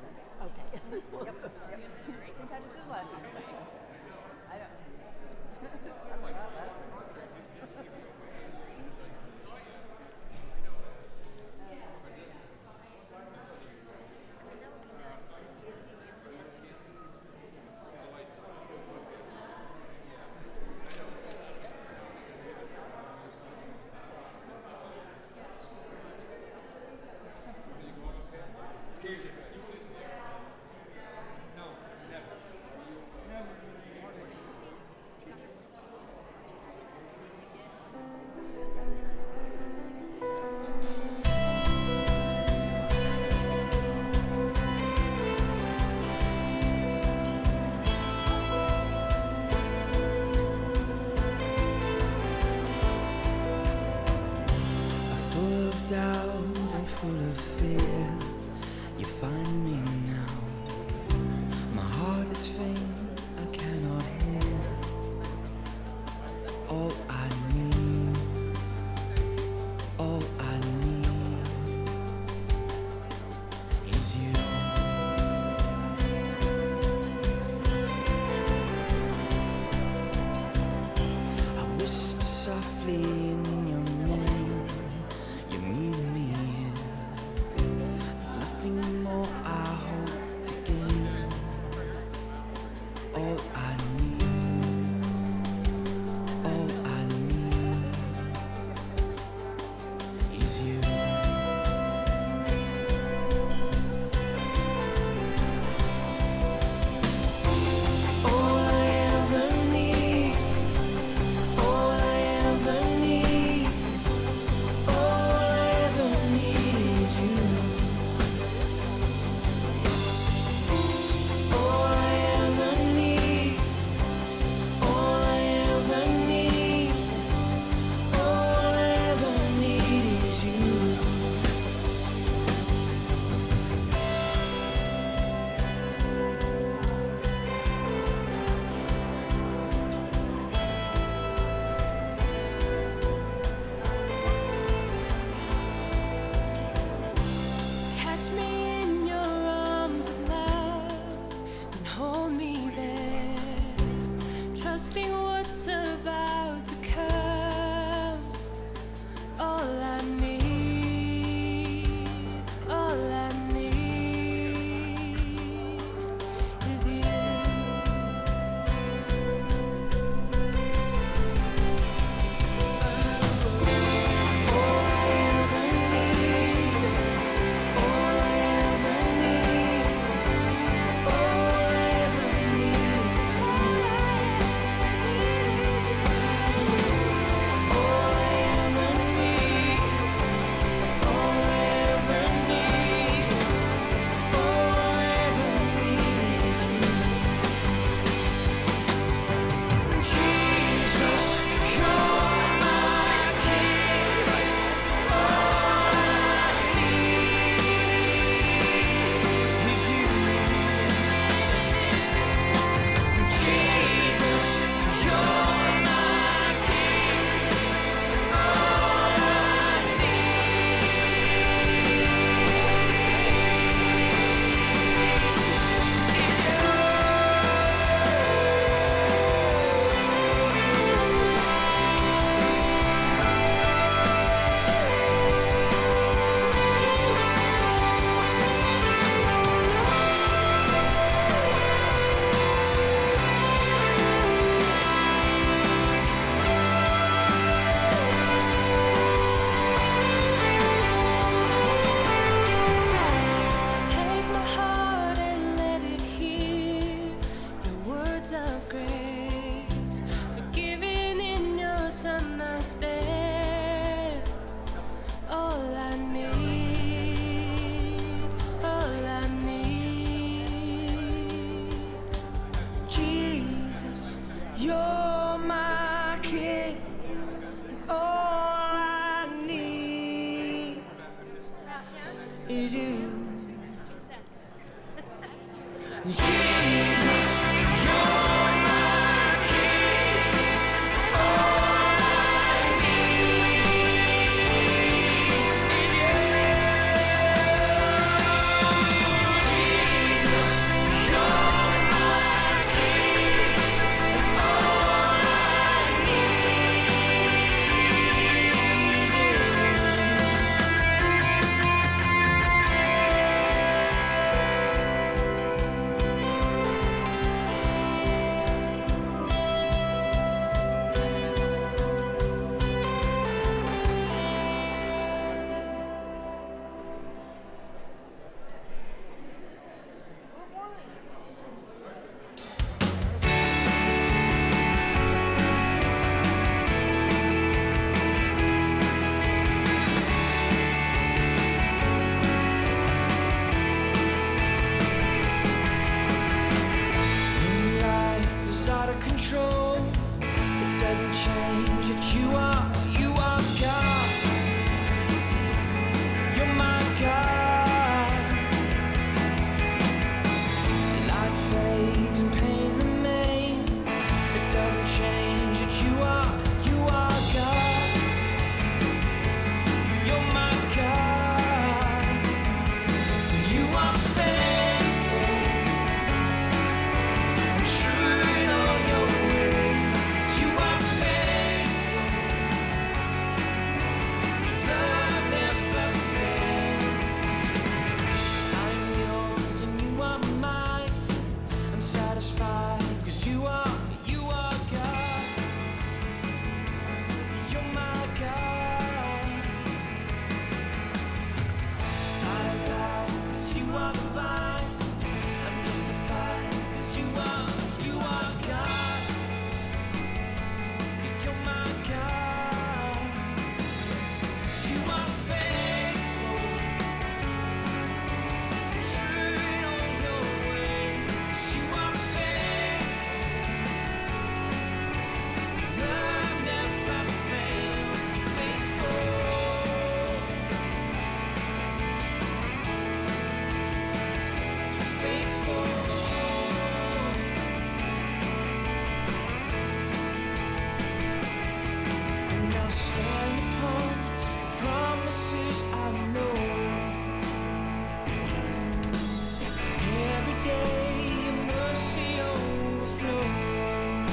lesson. Okay. Yep. Competitor's lesson. I don't. I forgot lesson. change that you are God. You're my God. Life fades and pain remains. It doesn't change that you are God. You're my God. You are faithful and true in all your ways. You are faithful. Love never fails. I'm yours and you are mine. I'm satisfied 'cause you are God. You're my God. I love 'cause you are divine. I'm justified 'cause you are God. You're my God. You are faithful, true in all your ways. You are faithful. Love never fails. Faithful. Faithful. And I'll stand upon promises I know. Every day your mercy overflows.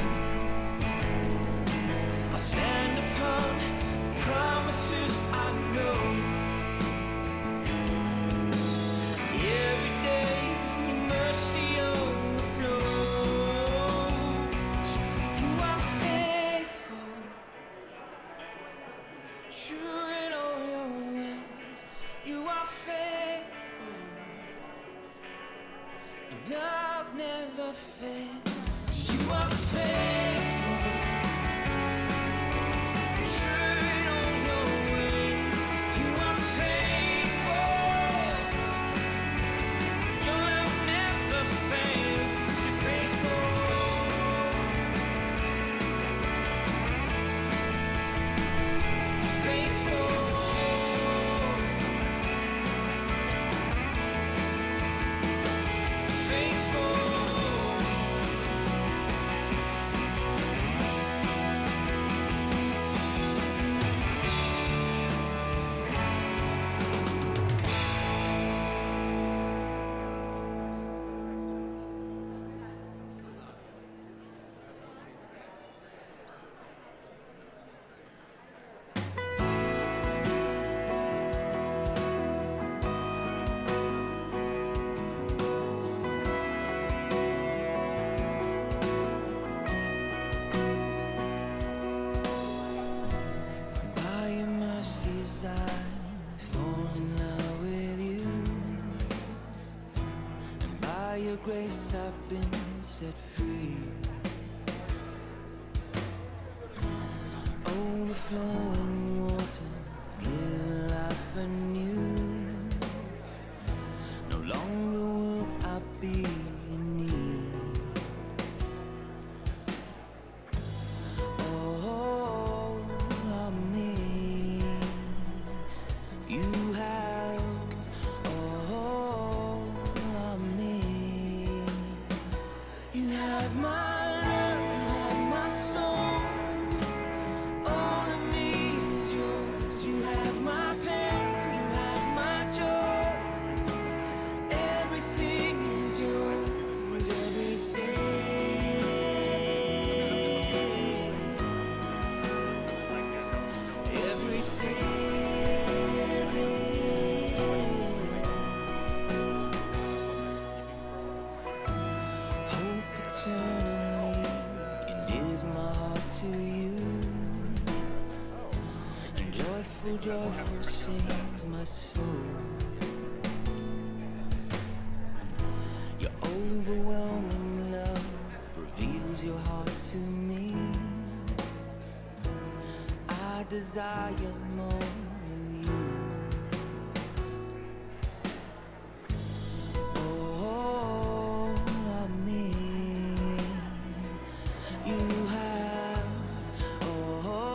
I'll stand upon promises I know. Every day your mercy overflows. You are faithful, true in all your ways. You are faithful. Your love never fails. You are faithful, true in all your ways. You are faithful. Your love never fails. You're faithful. Faithful. Faithful. By your mercies I fall in love with you, and by your grace I've been set free. Overflowing waters give life anew. No longer will I be in need. All of me you have. All of me you have. My love, you have my soul. All of me is yours. You have my pain, you have my joy. Everything is yours. Hope eternally endears my heart to you, and joyful, joyful sings my soul. Your overwhelming love reveals your heart to me. I desire more of you. All of me you have. All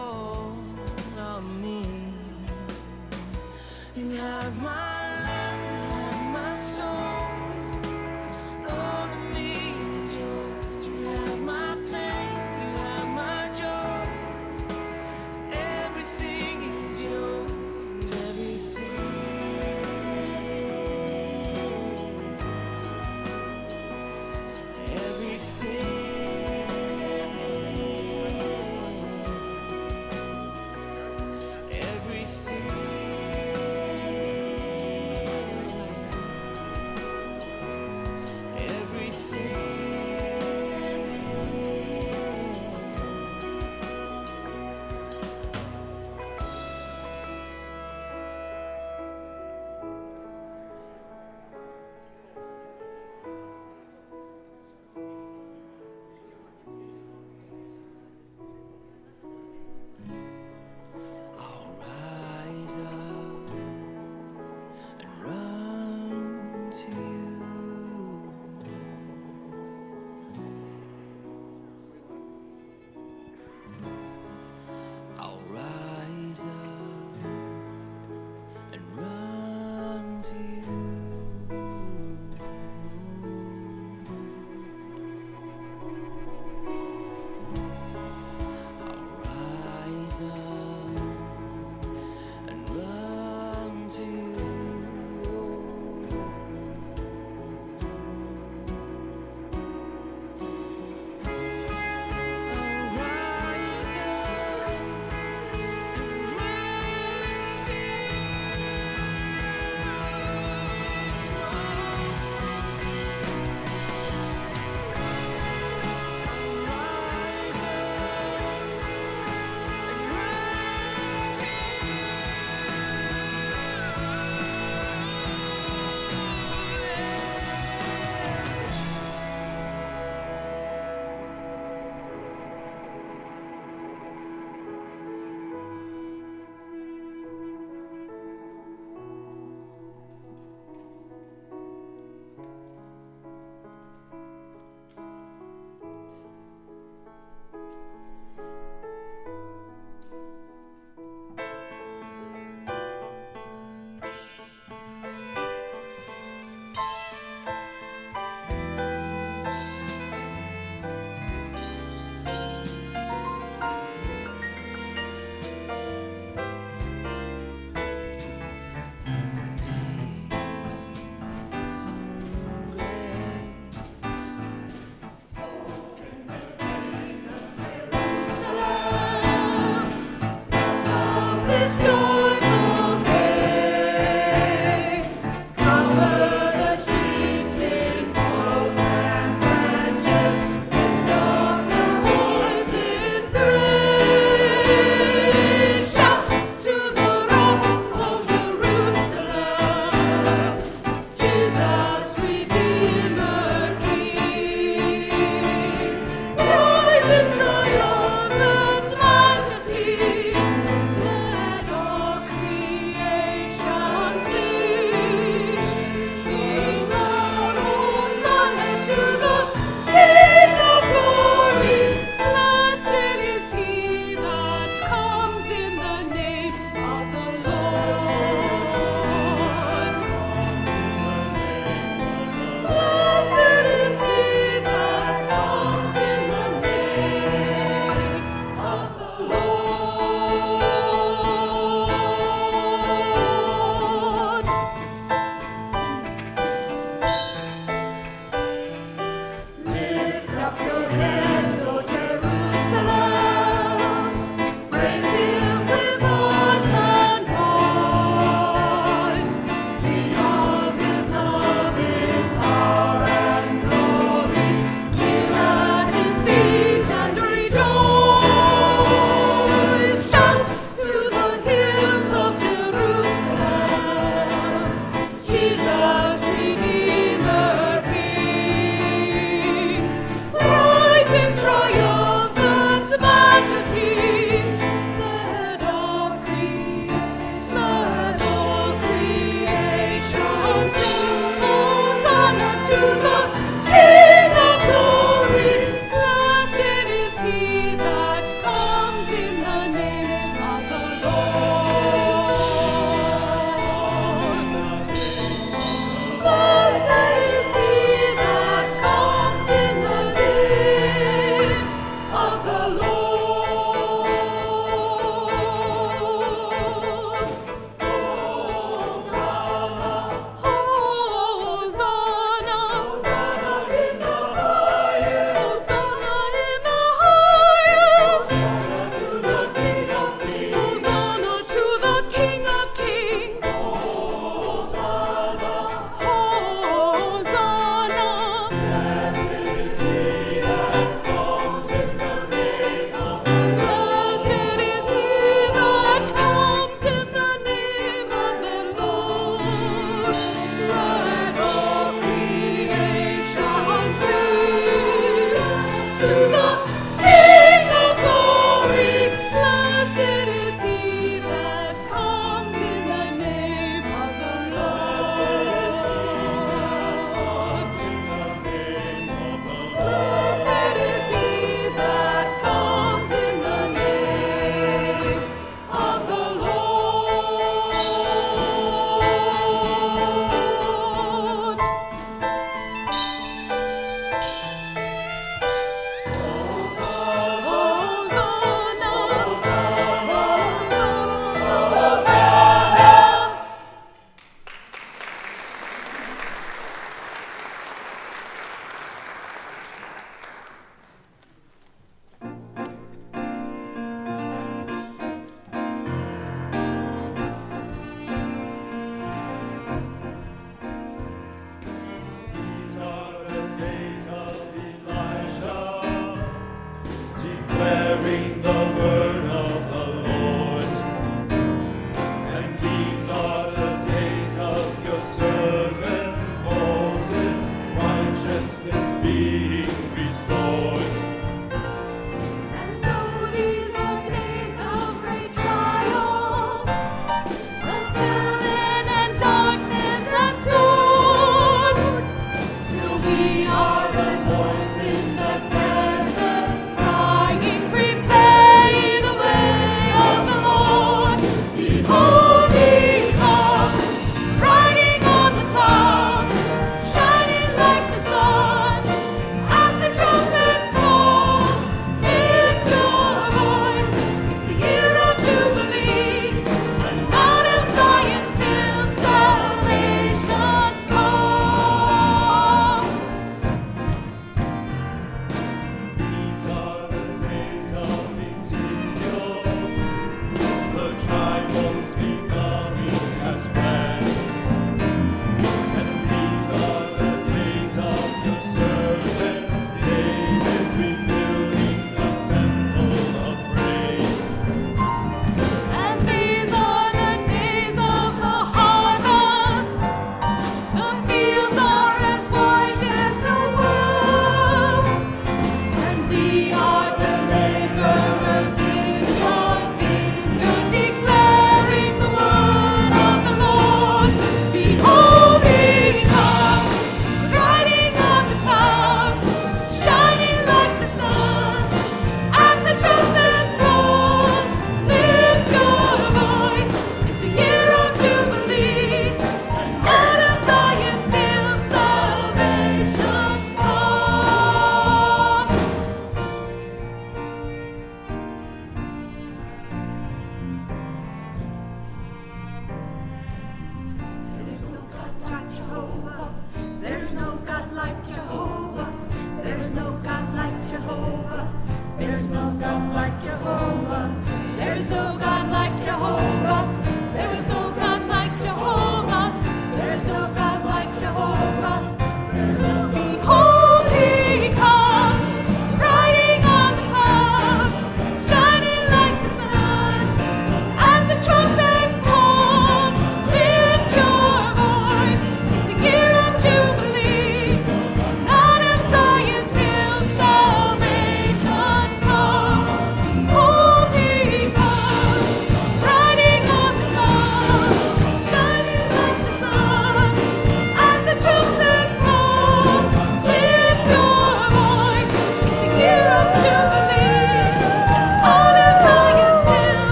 Rising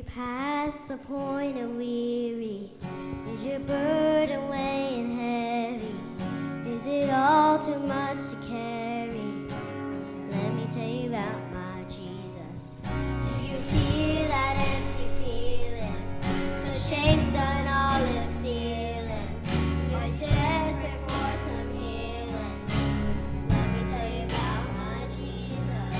past the point of weary? Is your burden weighing heavy? Is it all too much to carry? Let me tell you about my Jesus. Do you feel that empty feeling? The shame's done all it's stealing. You're desperate for some healing. Let me tell you about my Jesus.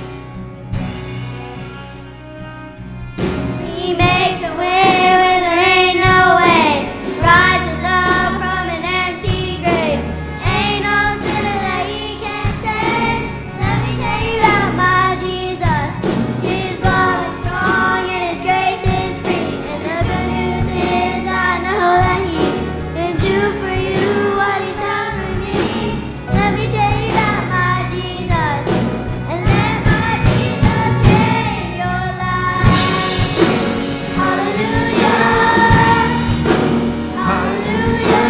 He makes a way when there ain't no way. Rises up from an empty grave. Ain't no sinner that he can't save. Let me tell you about my Jesus. His love is strong and his grace is free. And the good news is I know that he can do for you what he's done for me. Let me tell you about my Jesus. And let my Jesus change your life. Hallelujah. Hallelujah.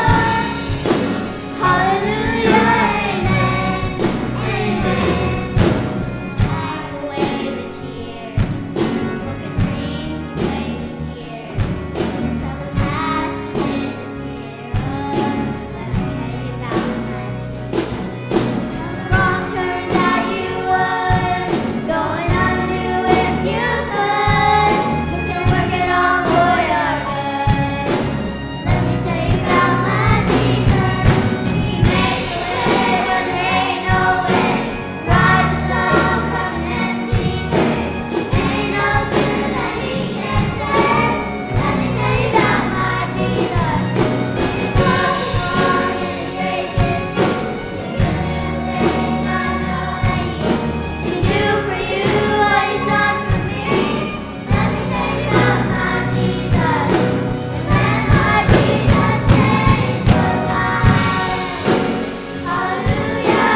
Hallelujah. Amen. Amen. Wipe away the tears. Broken dreams and wasted years. Tell the past to disappear. Let me tell you about my Jesus. Wrong turn that you would, going undo if you could. Who can work it all for your good? Let me tell you about my Jesus. He makes a way where there ain't no way. Rises up from an empty grave. Ain't no sinner that he can't save. Let me tell you about my Jesus. His love is strong and his grace is true. The good news is I know that he can do for you what he's done for me. Let me tell you about my Jesus. And let my Jesus change your life. Hallelujah.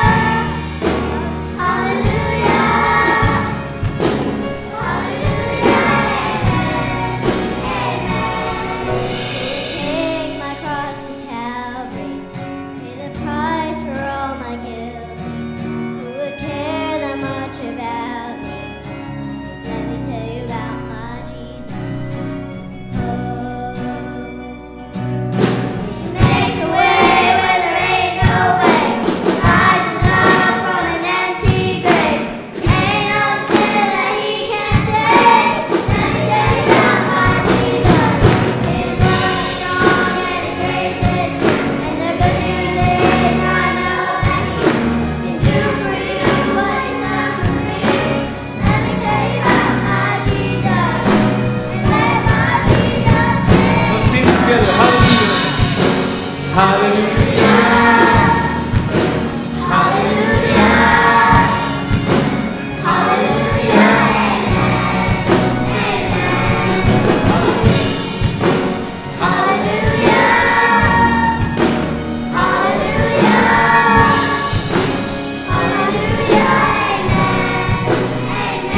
Hallelujah. Take my cross to Calvary, pay the price for all my guilt. Who would care that much about me? Let me tell you about my Jesus. He makes a way where there ain't no way. Rises up from an empty grave. Ain't no sinner that he can't save. Let me tell you about my Jesus. His love is strong and his grace is true. And the good news is I know that he can do for you what he's done for me. Let me tell you about my Jesus. And let my Jesus change. Let's sing this together. Hallelujah. Hallelujah. Hallelujah. Hallelujah. Amen. Amen. Hallelujah. Hallelujah. Hallelujah. Amen.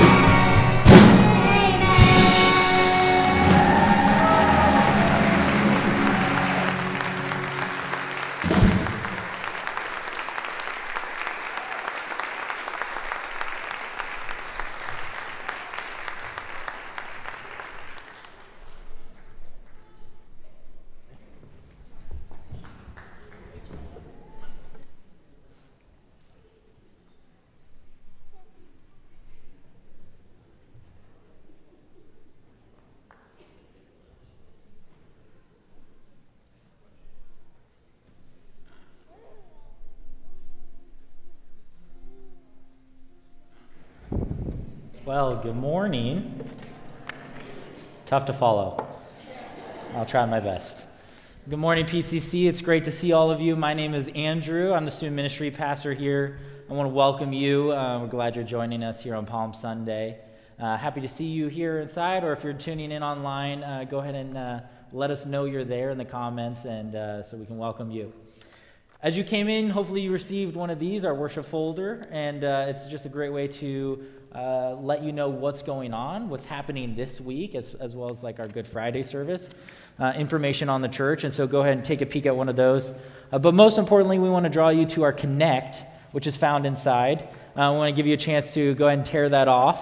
Well, good morning. Tough to follow. I'll try my best. Good morning, PCC. It's great to see all of you. My name is Andrew. I'm the student ministry pastor here. I want to welcome you. We're glad you're joining us here on Palm Sunday. Happy to see you here inside, or if you're tuning in online, go ahead and let us know you're there in the comments, and so we can welcome you. As you came in, hopefully you received one of these, our worship folder, and it's just a great way to let you know what's going on, what's happening this week, as well as like our Good Friday service, information on the church, and so go ahead and take a peek at one of those. But most importantly, we want to draw you to our Connect, which is found inside. I want to give you a chance to go ahead and tear that off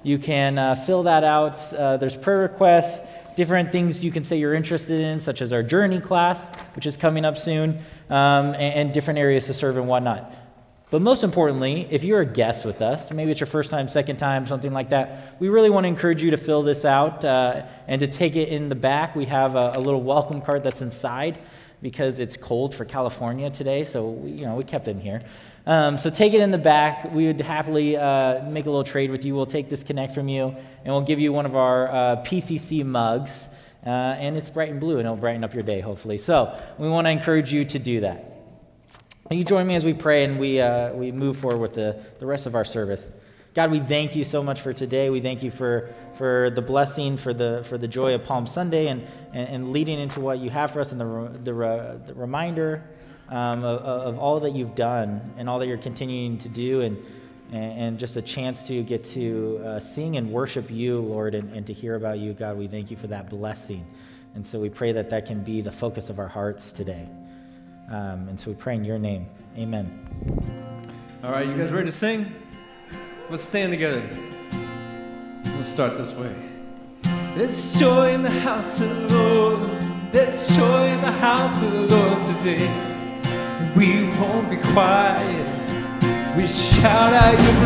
You can fill that out. There's prayer requests, different things you can say you're interested in, such as our journey class, which is coming up soon, and different areas to serve and whatnot. But most importantly, if you're a guest with us, maybe it's your first time, second time, something like that, we really want to encourage you to fill this out and to take it in the back. We have a little welcome card that's inside because it's cold for California today, so we kept it in here. So take it in the back. We would happily make a little trade with you. We'll take this Connect from you, and we'll give you one of our PCC mugs, and it's bright and blue, and it'll brighten up your day, hopefully. So we want to encourage you to do that. Will you join me as we pray and we move forward with the rest of our service? God, we thank you so much for today. We thank you for the blessing, for the joy of Palm Sunday, and leading into what you have for us, and the reminder of all that you've done and all that you're continuing to do, and just a chance to get to sing and worship you, Lord, and to hear about you. God, we thank you for that blessing. And so we pray that can be the focus of our hearts today. And so we pray in your name. Amen. All right, you guys ready to sing? Let's stand together. Let's start this way. There's joy in the house of the Lord. There's joy in the house of the Lord today. We won't be quiet. We shout out your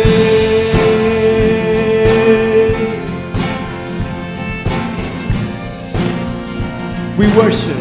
praise. We worship.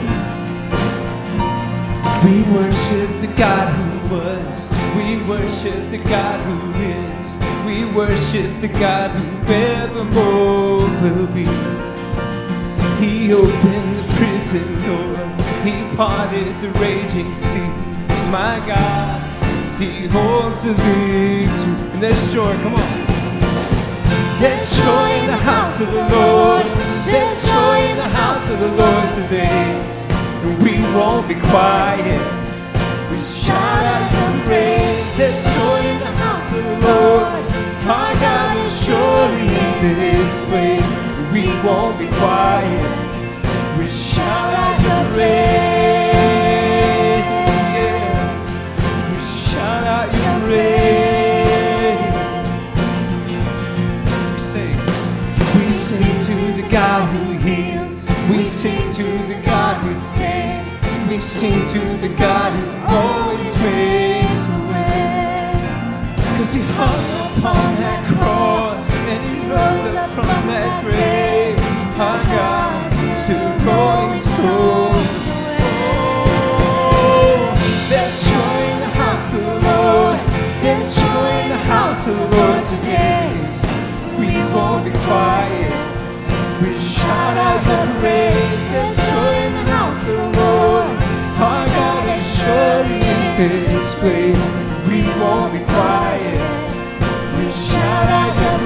We worship the God who was. We worship the God who is. We worship the God who evermore will be. He opened the prison doors. He parted the raging sea. My God, He holds the victory. And there's joy, come on. There's joy in the house of the Lord. There's joy in the house of the Lord today. We won't be quiet. We shout out your praise. There's joy in the house of the Lord. Our God is surely in this place. We won't be quiet. We shout out your praise. Yes. We shout out your praise. We sing to the God who heals. We sing to the God who saves. We sing to the God who always makes a way. 'Cause He hung upon that cross and He rose up from that grave. Our God took rolling stones away. There's joy in the house of the Lord. There's joy in the house of the Lord today. We won't be quiet. We shout out your praise. There's joy in the house of the Lord. Our God is surely in this place. We won't be quiet. We shout out your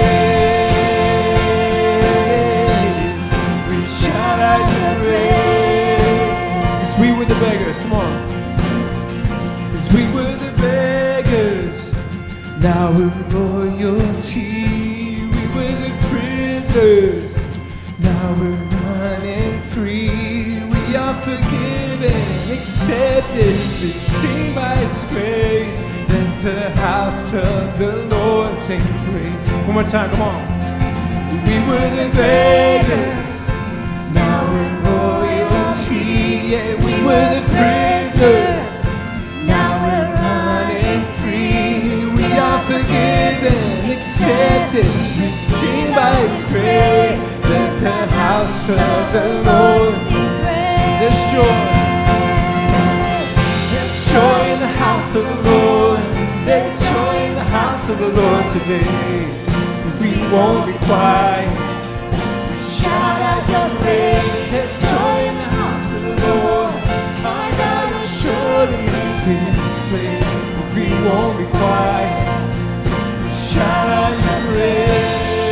praise. We shout out your praise. As we were the beggars, come on. As we were the beggars, now we're royalty. We were the prisoners. Now we're running free. We are forgiven, accepted, redeemed by His grace. Let the house of the Lord sing praise. One more time, come on. We were the beggars, now we're royalty. Yeah, we were the prisoners, now we're running free. We are forgiven, accepted, redeemed by His grace. Let the house of the Lord sing praise. There's joy. There's joy in the house of the Lord. There's joy in the house of the Lord today. We won't be quiet. We shout out your praise. There's joy in the house of the Lord. Our God is surely in this place. We won't be quiet. We shout out your praise.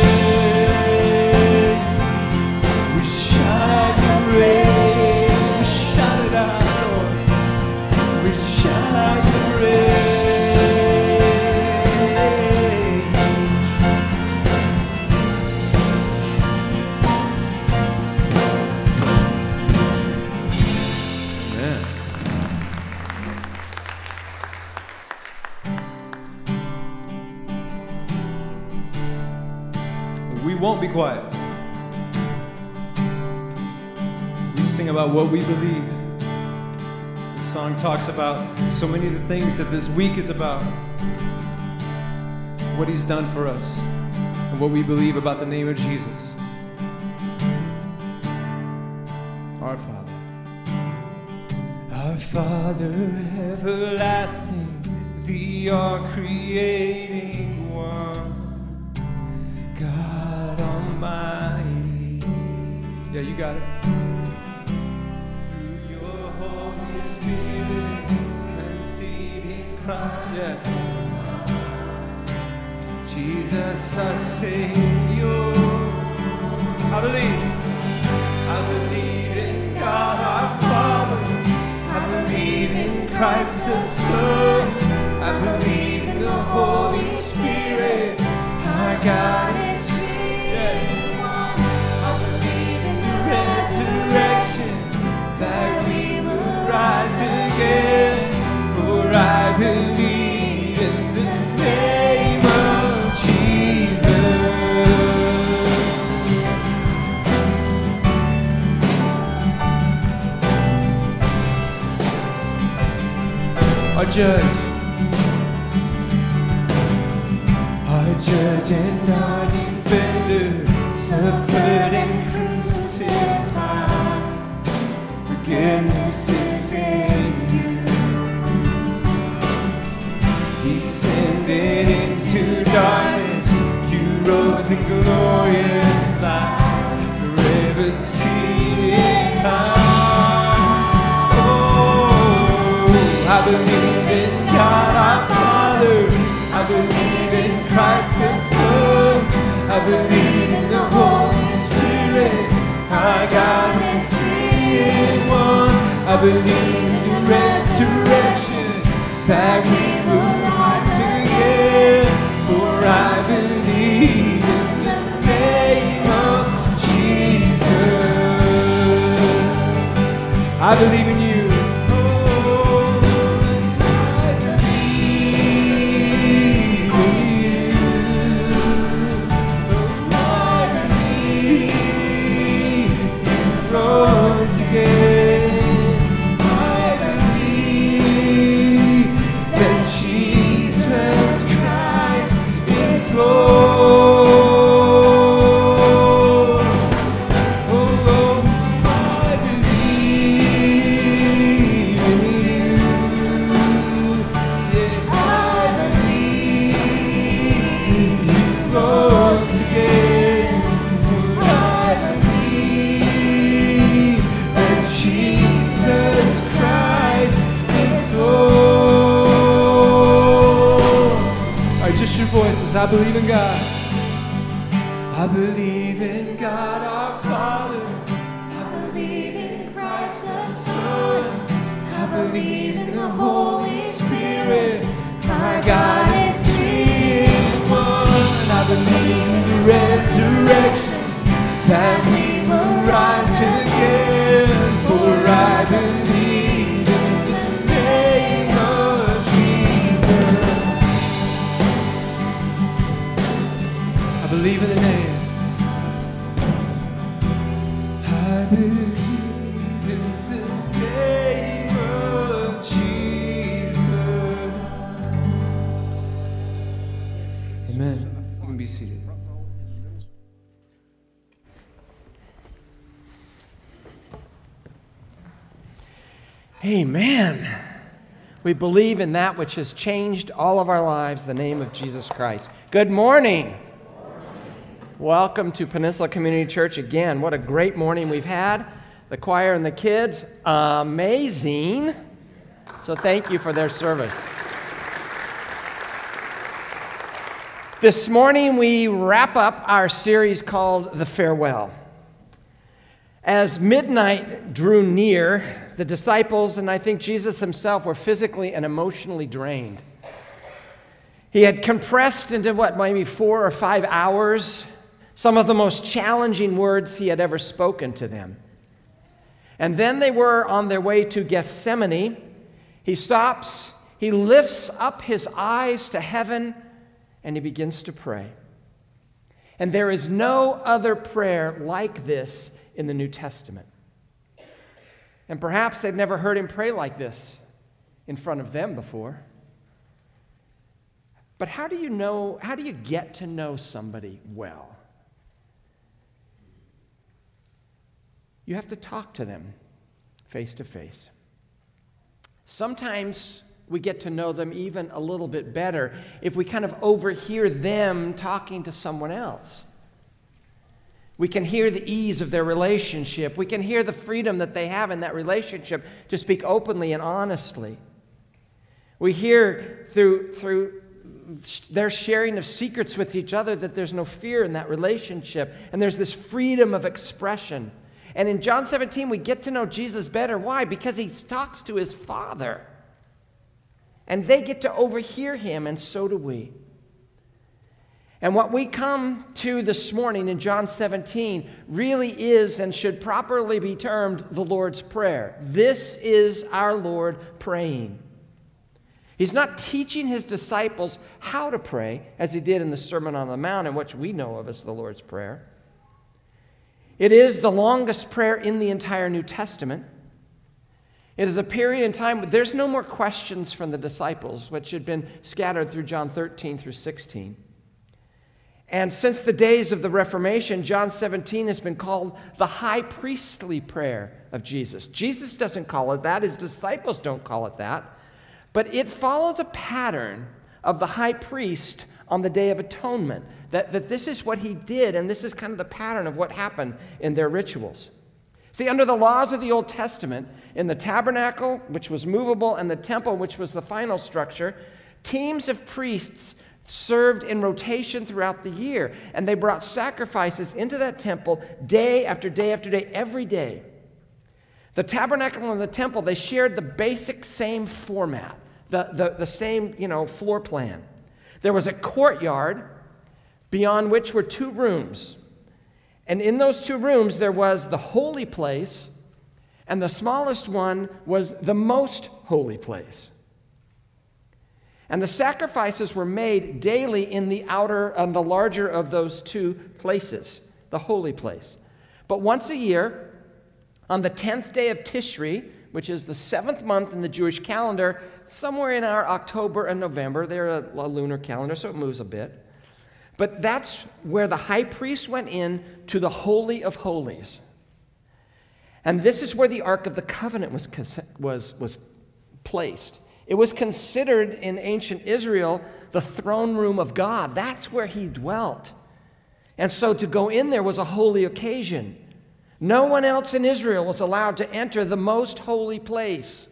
We shout it out, Lord. We shout out your praise. be quiet. We sing about what we believe. The song talks about so many of the things that this week is about. What he's done for us and what we believe about the name of Jesus. Our Father. Our Father everlasting, the all-creating one, God Almighty. Yeah, you got it. Through your Holy Spirit, conceiving Christ. Yeah. Jesus, our Savior. I believe in God our Father. I believe in Christ the Son. I believe in the Holy Spirit. Our God is three. I believe in the resurrection, that we will rise again. For I believe in the name of Jesus. Our judge and our defender, suffered and crucified. Forgiveness is in you. Descended into darkness, you rose in glorious light, forever seated high. Oh, I believe in God our Father. I believe in Christ the Son. I believe in the Holy Spirit. Our God is three in one. I believe in the resurrection, that we will rise again. For I believe in the name of Jesus. I believe in you. I believe in God. I believe in God our Father. I believe in Christ the Son. I believe in the Holy Spirit. Our God is three in one. I believe in the resurrection, that we will rise again. For I believe in the name of Jesus. I believe in the name. I believe in the name of Jesus. Amen. You can be seated. Amen. We believe in that which has changed all of our lives, the name of Jesus Christ. Good morning. Welcome to Peninsula Community Church again. What a great morning we've had. The choir and the kids, amazing. So thank you for their service. This morning we wrap up our series called The Farewell. As midnight drew near, the disciples, and I think Jesus himself, were physically and emotionally drained. He had compressed into maybe 4 or 5 hours, some of the most challenging words he had ever spoken to them. And then they were on their way to Gethsemane. He stops, he lifts up his eyes to heaven, and he begins to pray. And there is no other prayer like this in the New Testament. And perhaps they've never heard him pray like this in front of them before. But how do you get to know somebody well? You have to talk to them face to face. Sometimes we get to know them even a little bit better if we kind of overhear them talking to someone else. We can hear the ease of their relationship. We can hear the freedom that they have in that relationship to speak openly and honestly. We hear through their sharing of secrets with each other that there's no fear in that relationship, and there's this freedom of expression. And in John 17, we get to know Jesus better. Why? Because he talks to his Father. And they get to overhear him, and so do we. And what we come to this morning in John 17 really is and should properly be termed the Lord's Prayer. This is our Lord praying. He's not teaching his disciples how to pray, as he did in the Sermon on the Mount, in which we know of as the Lord's Prayer. It is the longest prayer in the entire New Testament. It is a period in time, there's no more questions from the disciples, which had been scattered through John 13 through 16. And since the days of the Reformation, John 17 has been called the high priestly prayer of Jesus. Jesus doesn't call it that. His disciples don't call it that. But it follows a pattern of the high priest on the Day of Atonement, that this is what he did, and this is kind of the pattern of what happened in their rituals. See, under the laws of the Old Testament, in the tabernacle, which was movable, and the temple, which was the final structure, teams of priests served in rotation throughout the year, and they brought sacrifices into that temple day after day after day, every day. The tabernacle and the temple, they shared the basic same format, the same, floor plan. There was a courtyard beyond which were 2 rooms. And in those 2 rooms, there was the holy place, and the smallest one was the most holy place. And the sacrifices were made daily in the the larger of those 2 places, the holy place. But once a year, on the 10th day of Tishri, which is the 7th month in the Jewish calendar, somewhere in our October and November, they're a lunar calendar, so it moves a bit. But that's where the high priest went in to the Holy of Holies. And this is where the Ark of the Covenant was placed. It was considered in ancient Israel the throne room of God. That's where he dwelt. And so to go in there was a holy occasion. No one else in Israel was allowed to enter the most holy place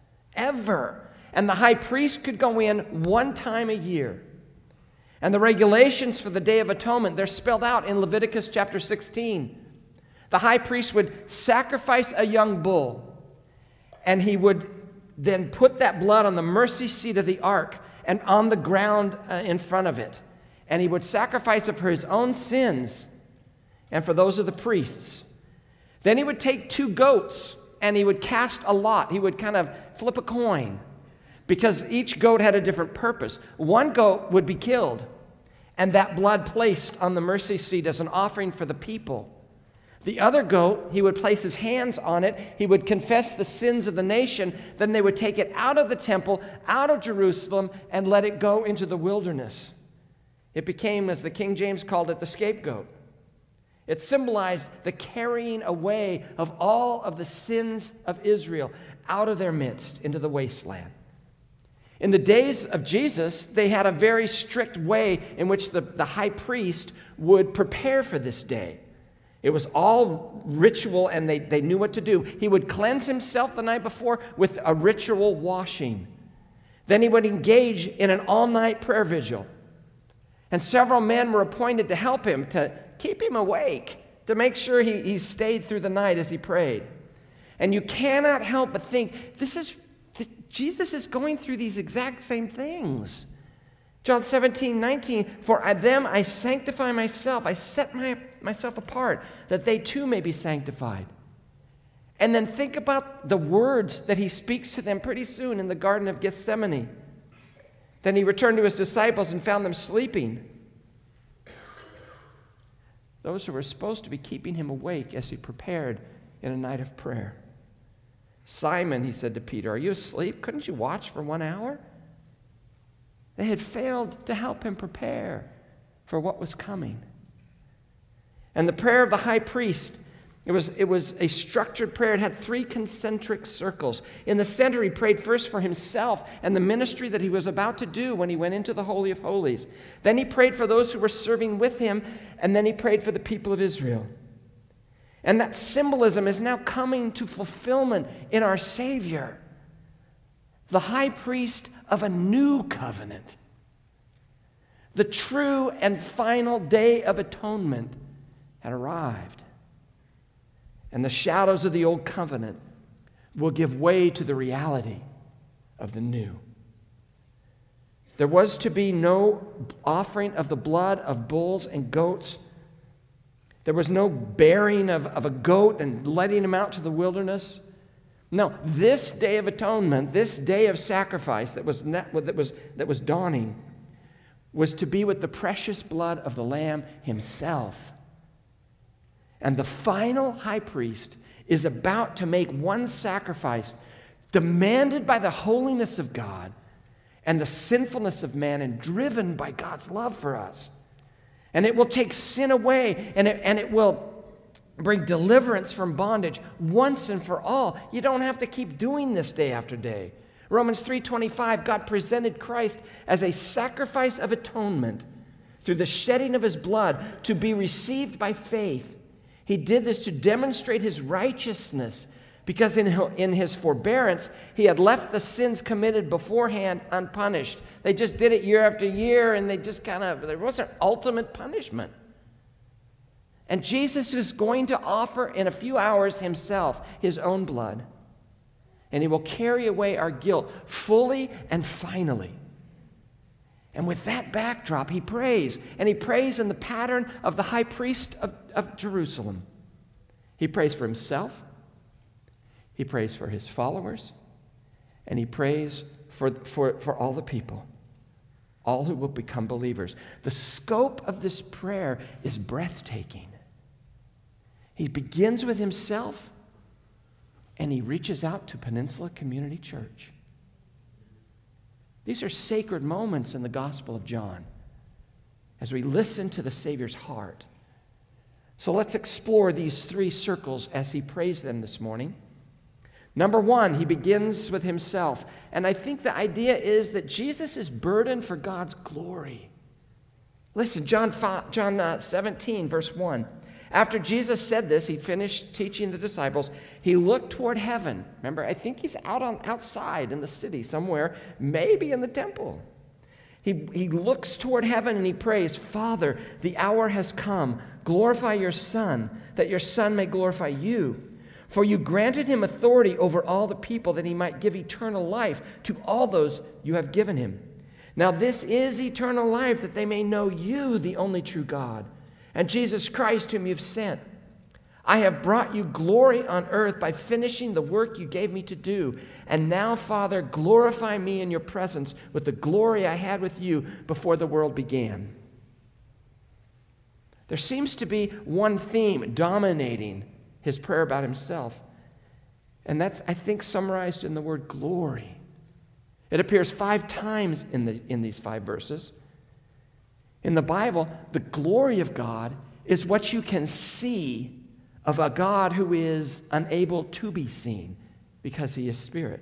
ever. And the high priest could go in 1 time a year. And the regulations for the Day of Atonement, they're spelled out in Leviticus chapter 16. The high priest would sacrifice a young bull, and he would then put that blood on the mercy seat of the ark and on the ground in front of it. And he would sacrifice it for his own sins and for those of the priests. Then he would take 2 goats and he would cast a lot. He would kind of flip a coin because each goat had a different purpose. 1 goat would be killed and that blood placed on the mercy seat as an offering for the people. The other goat, he would place his hands on it. He would confess the sins of the nation. Then they would take it out of the temple, out of Jerusalem, and let it go into the wilderness. It became, as the King James called it, the scapegoat. It symbolized the carrying away of all of the sins of Israel out of their midst into the wasteland. In the days of Jesus, they had a very strict way in which the high priest would prepare for this day. It was all ritual, and they knew what to do. He would cleanse himself the night before with a ritual washing. Then he would engage in an all-night prayer vigil. And several men were appointed to help him, to keep him awake, to make sure he stayed through the night as he prayed. And you cannot help but think, Jesus is going through these exact same things. John 17:19, for them I sanctify myself. I set myself apart, that they too may be sanctified. And then think about the words that he speaks to them pretty soon in the Garden of Gethsemane. Then he returned to his disciples and found them sleeping. those who were supposed to be keeping him awake as he prepared in a night of prayer. Simon, he said to Peter, are you asleep? Couldn't you watch for 1 hour? They had failed to help him prepare for what was coming. And the prayer of the high priest, it was a structured prayer. It had 3 concentric circles. In the center, he prayed first for himself and the ministry that he was about to do when he went into the Holy of Holies. Then he prayed for those who were serving with him, and then he prayed for the people of Israel. And that symbolism is now coming to fulfillment in our Savior, the high priest of a new covenant. The true and final day of atonement had arrived. And the shadows of the old covenant will give way to the reality of the new. There was to be no offering of the blood of bulls and goats. There was no bearing of a goat and letting him out to the wilderness. No, this day of atonement, this day of sacrifice that was dawning, was to be with the precious blood of the Lamb himself. And the final high priest is about to make one sacrifice demanded by the holiness of God and the sinfulness of man and driven by God's love for us. And it will take sin away, and it will bring deliverance from bondage once and for all. You don't have to keep doing this day after day. Romans 3:25, God presented Christ as a sacrifice of atonement through the shedding of his blood to be received by faith. He did this to demonstrate his righteousness because in his forbearance, he had left the sins committed beforehand unpunished. They just did it year after year, and there wasn't ultimate punishment. And Jesus is going to offer in a few hours himself, his own blood. And he will carry away our guilt fully and finally. And with that backdrop, he prays. And he prays in the pattern of the high priest of Jerusalem. He prays for himself. He prays for his followers. And he prays for all the people. All who will become believers. The scope of this prayer is breathtaking. He begins with himself. And he reaches out to Peninsula Community Church. These are sacred moments in the Gospel of John as we listen to the Savior's heart. So let's explore these 3 circles as he prays them this morning. Number 1, he begins with himself. And I think the idea is that Jesus is burdened for God's glory. Listen, John 17, verse 1. After Jesus said this, he finished teaching the disciples. He looked toward heaven. Remember, I think he's outside in the city somewhere, maybe in the temple. He looks toward heaven and he prays, Father, the hour has come. Glorify your Son, that your Son may glorify you. For you granted him authority over all the people, that he might give eternal life to all those you have given him. Now this is eternal life, that they may know you, the only true God, and Jesus Christ, whom you've sent. I have brought you glory on earth by finishing the work you gave me to do. And now, Father, glorify me in your presence with the glory I had with you before the world began. There seems to be one theme dominating his prayer about himself. And that's, I think, summarized in the word glory. It appears 5 times in these 5 verses. In the Bible, the glory of God is what you can see of a God who is unable to be seen because he is spirit.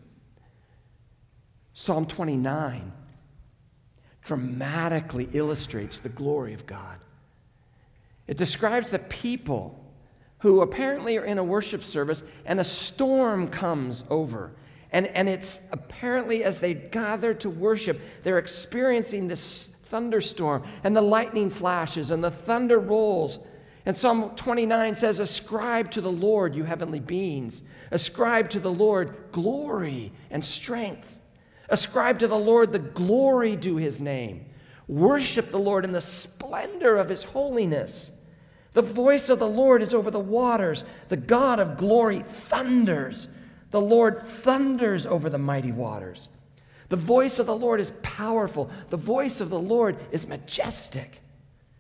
Psalm 29 dramatically illustrates the glory of God. It describes the people who apparently are in a worship service and a storm comes over. And it's apparently as they gather to worship, they're experiencing this thunderstorm and the lightning flashes and the thunder rolls. And Psalm 29 says, ascribe to the Lord, you heavenly beings. Ascribe to the Lord glory and strength. Ascribe to the Lord the glory due his name. Worship the Lord in the splendor of his holiness. The voice of the Lord is over the waters. The God of glory thunders. The Lord thunders over the mighty waters. The voice of the Lord is powerful. The voice of the Lord is majestic.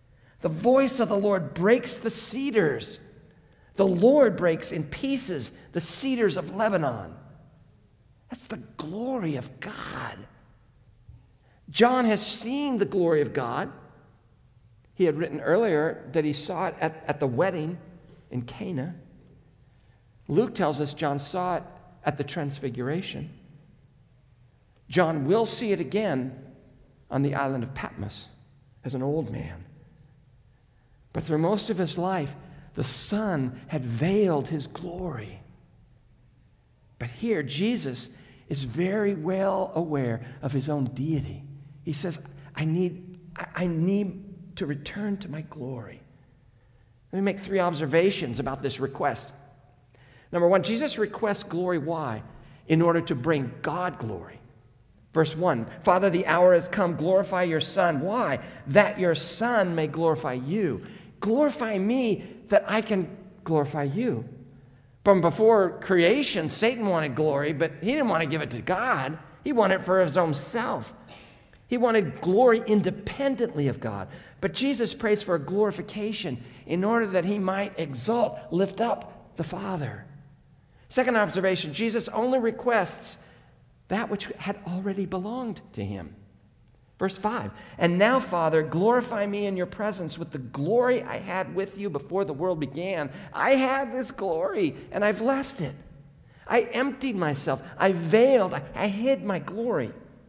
The voice of the Lord breaks the cedars. The Lord breaks in pieces the cedars of Lebanon. That's the glory of God. John has seen the glory of God. He had written earlier that he saw it at the wedding in Cana. Luke tells us John saw it at the Transfiguration. John will see it again on the island of Patmos as an old man. But through most of his life, the sun had veiled his glory. But here, Jesus is very well aware of his own deity. He says, I need to return to my glory. Let me make 3 observations about this request. Number 1, Jesus requests glory. Why? In order to bring God glory. Verse 1, Father, the hour has come. Glorify your Son. Why? That your Son may glorify you. Glorify me that I can glorify you. From before creation, Satan wanted glory, but he didn't want to give it to God. He wanted it for his own self. He wanted glory independently of God. But Jesus prays for a glorification in order that he might exalt, lift up the Father. Second observation, Jesus only requests that which had already belonged to him. Verse 5, and now, Father, glorify me in your presence with the glory I had with you before the world began. I had this glory, and I've left it. I emptied myself. I veiled. I hid my glory.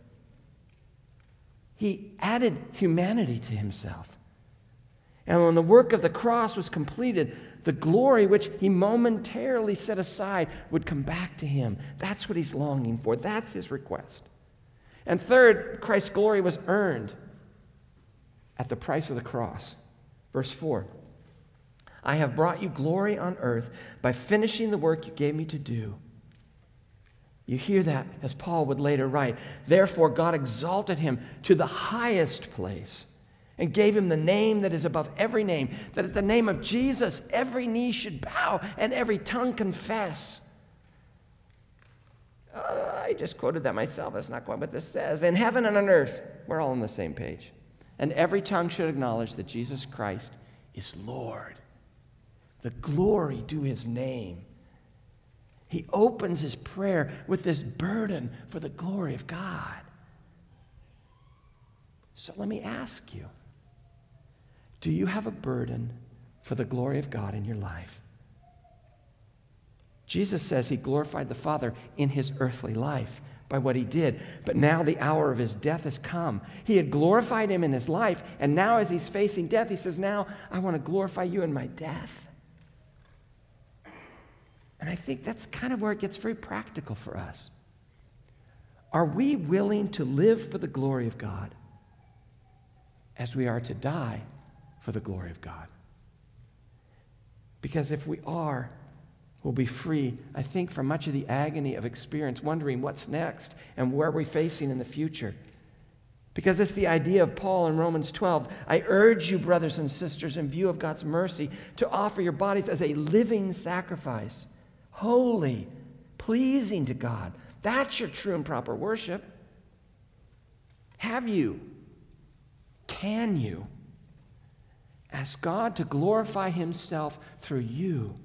He added humanity to himself. And when the work of the cross was completed, the glory which he momentarily set aside would come back to him. That's what he's longing for. That's his request. And third, Christ's glory was earned at the price of the cross. Verse 4, I have brought you glory on earth by finishing the work you gave me to do. You hear that as Paul would later write. Therefore, God exalted him to the highest place and gave him the name that is above every name, that at the name of Jesus, every knee should bow and every tongue confess. I just quoted that myself. That's not quite what this says. In heaven and on earth, we're all on the same page. And every tongue should acknowledge that Jesus Christ is Lord. The glory due his name. He opens his prayer with this burden for the glory of God. So let me ask you, do you have a burden for the glory of God in your life? Jesus says he glorified the Father in his earthly life by what he did, but now the hour of his death has come. He had glorified him in his life, and now as he's facing death, he says, now I want to glorify you in my death. And I think that's kind of where it gets very practical for us. Are we willing to live for the glory of God as we are to die for the glory of God? Because if we are, we'll be free, I think, from much of the agony of experience, wondering what's next and where we're facing in the future. Because it's the idea of Paul in Romans 12. I urge you, brothers and sisters, in view of God's mercy, to offer your bodies as a living sacrifice, holy, pleasing to God. That's your true and proper worship. Have you, can you, ask God to glorify himself through you?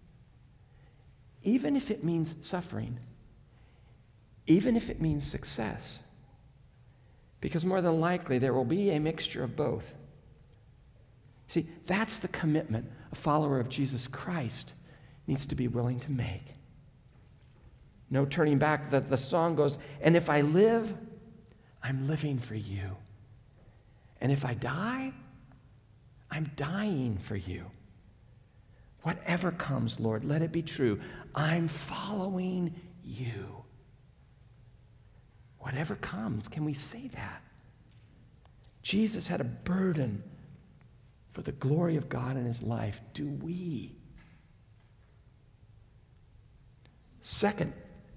Even if it means suffering, even if it means success, because more than likely there will be a mixture of both. See, that's the commitment a follower of Jesus Christ needs to be willing to make. No turning back. The song goes, and if I live, I'm living for you. And if I die, I'm dying for you. Whatever comes, Lord, let it be true. I'm following you. Whatever comes, can we say that? Jesus had a burden for the glory of God in his life. Do we? Second,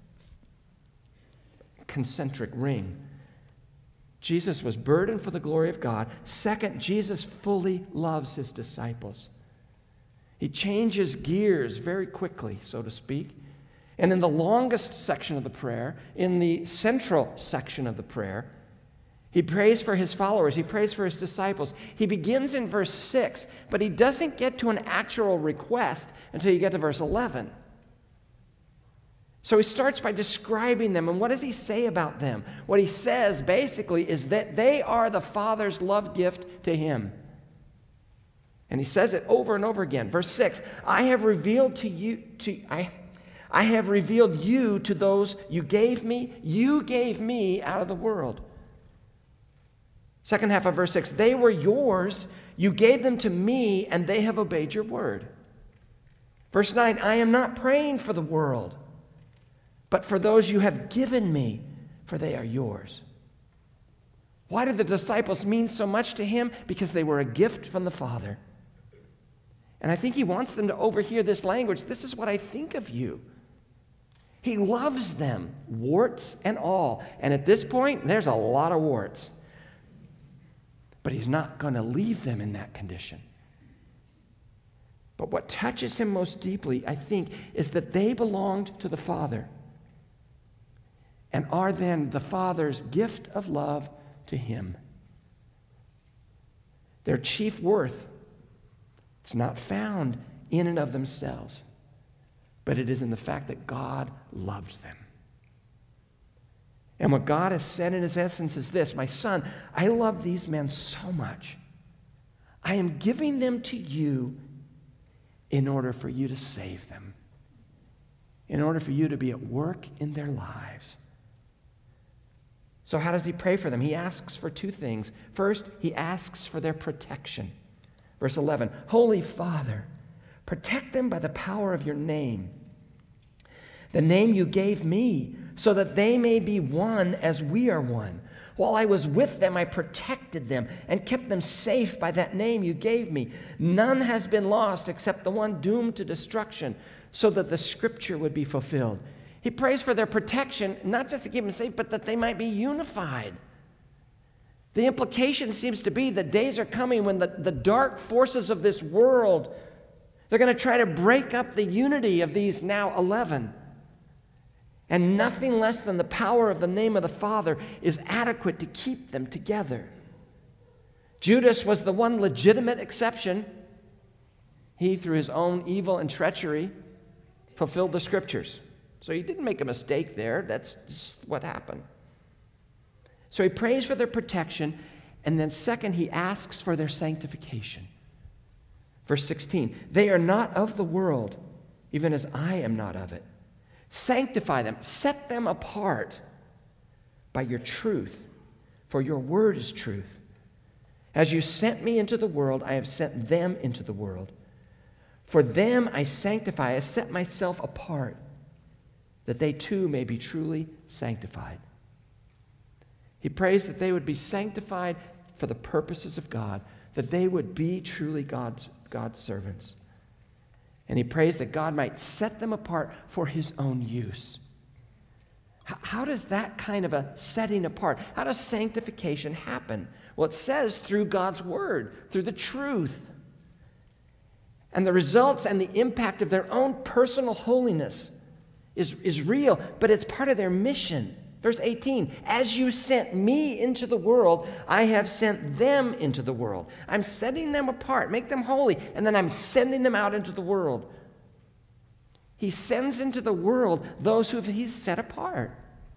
concentric ring. Jesus was burdened for the glory of God. Second, Jesus fully loves his disciples. He changes gears very quickly, so to speak. And in the longest section of the prayer, in the central section of the prayer, He prays for his followers. He prays for his disciples. He begins in verse 6, but he doesn't get to an actual request until you get to verse 11. So he starts by describing them, and what does he say about them? What he says basically is that they are the Father's love gift to him. And he says it over and over again. Verse 6, I have revealed you to those you gave me out of the world. Second half of verse 6, they were yours, you gave them to me, and they have obeyed your word. Verse 9, I am not praying for the world, but for those you have given me, for they are yours. Why did the disciples mean so much to him? Because they were a gift from the Father. And I think he wants them to overhear this language. This is what I think of you. He loves them, warts and all. And at this point, there's a lot of warts. But he's not going to leave them in that condition. But what touches him most deeply, I think, is that they belonged to the Father and are then the Father's gift of love to him. Their chief worth, it's not found in and of themselves, but it is in the fact that God loved them. And what God has said in his essence is this, my son, I love these men so much. I am giving them to you in order for you to save them, in order for you to be at work in their lives. So how does he pray for them? He asks for two things. First, he asks for their protection. Verse 11, Holy Father, protect them by the power of your name, the name you gave me, so that they may be one as we are one. While I was with them, I protected them and kept them safe by that name you gave me. None has been lost except the one doomed to destruction, so that the scripture would be fulfilled. He prays for their protection, not just to keep them safe, but that they might be unified. The implication seems to be that days are coming when the dark forces of this world, they're going to try to break up the unity of these now 11. And nothing less than the power of the name of the Father is adequate to keep them together. Judas was the one legitimate exception. He, through his own evil and treachery, fulfilled the scriptures. So he didn't make a mistake there. That's just what happened. So he prays for their protection, and then second, he asks for their sanctification. Verse 16, they are not of the world, even as I am not of it. Sanctify them, set them apart by your truth, for your word is truth. As you sent me into the world, I have sent them into the world. For them I sanctify, I set myself apart, that they too may be truly sanctified. He prays that they would be sanctified for the purposes of God, that they would be truly God's servants. And he prays that God might set them apart for his own use. How does that kind of a setting apart, how does sanctification happen? Well, it says through God's word, through the truth. And the results and the impact of their own personal holiness is real, but it's part of their mission. Verse 18, as you sent me into the world, I have sent them into the world. I'm setting them apart, make them holy, and then I'm sending them out into the world. He sends into the world those who he's set apart.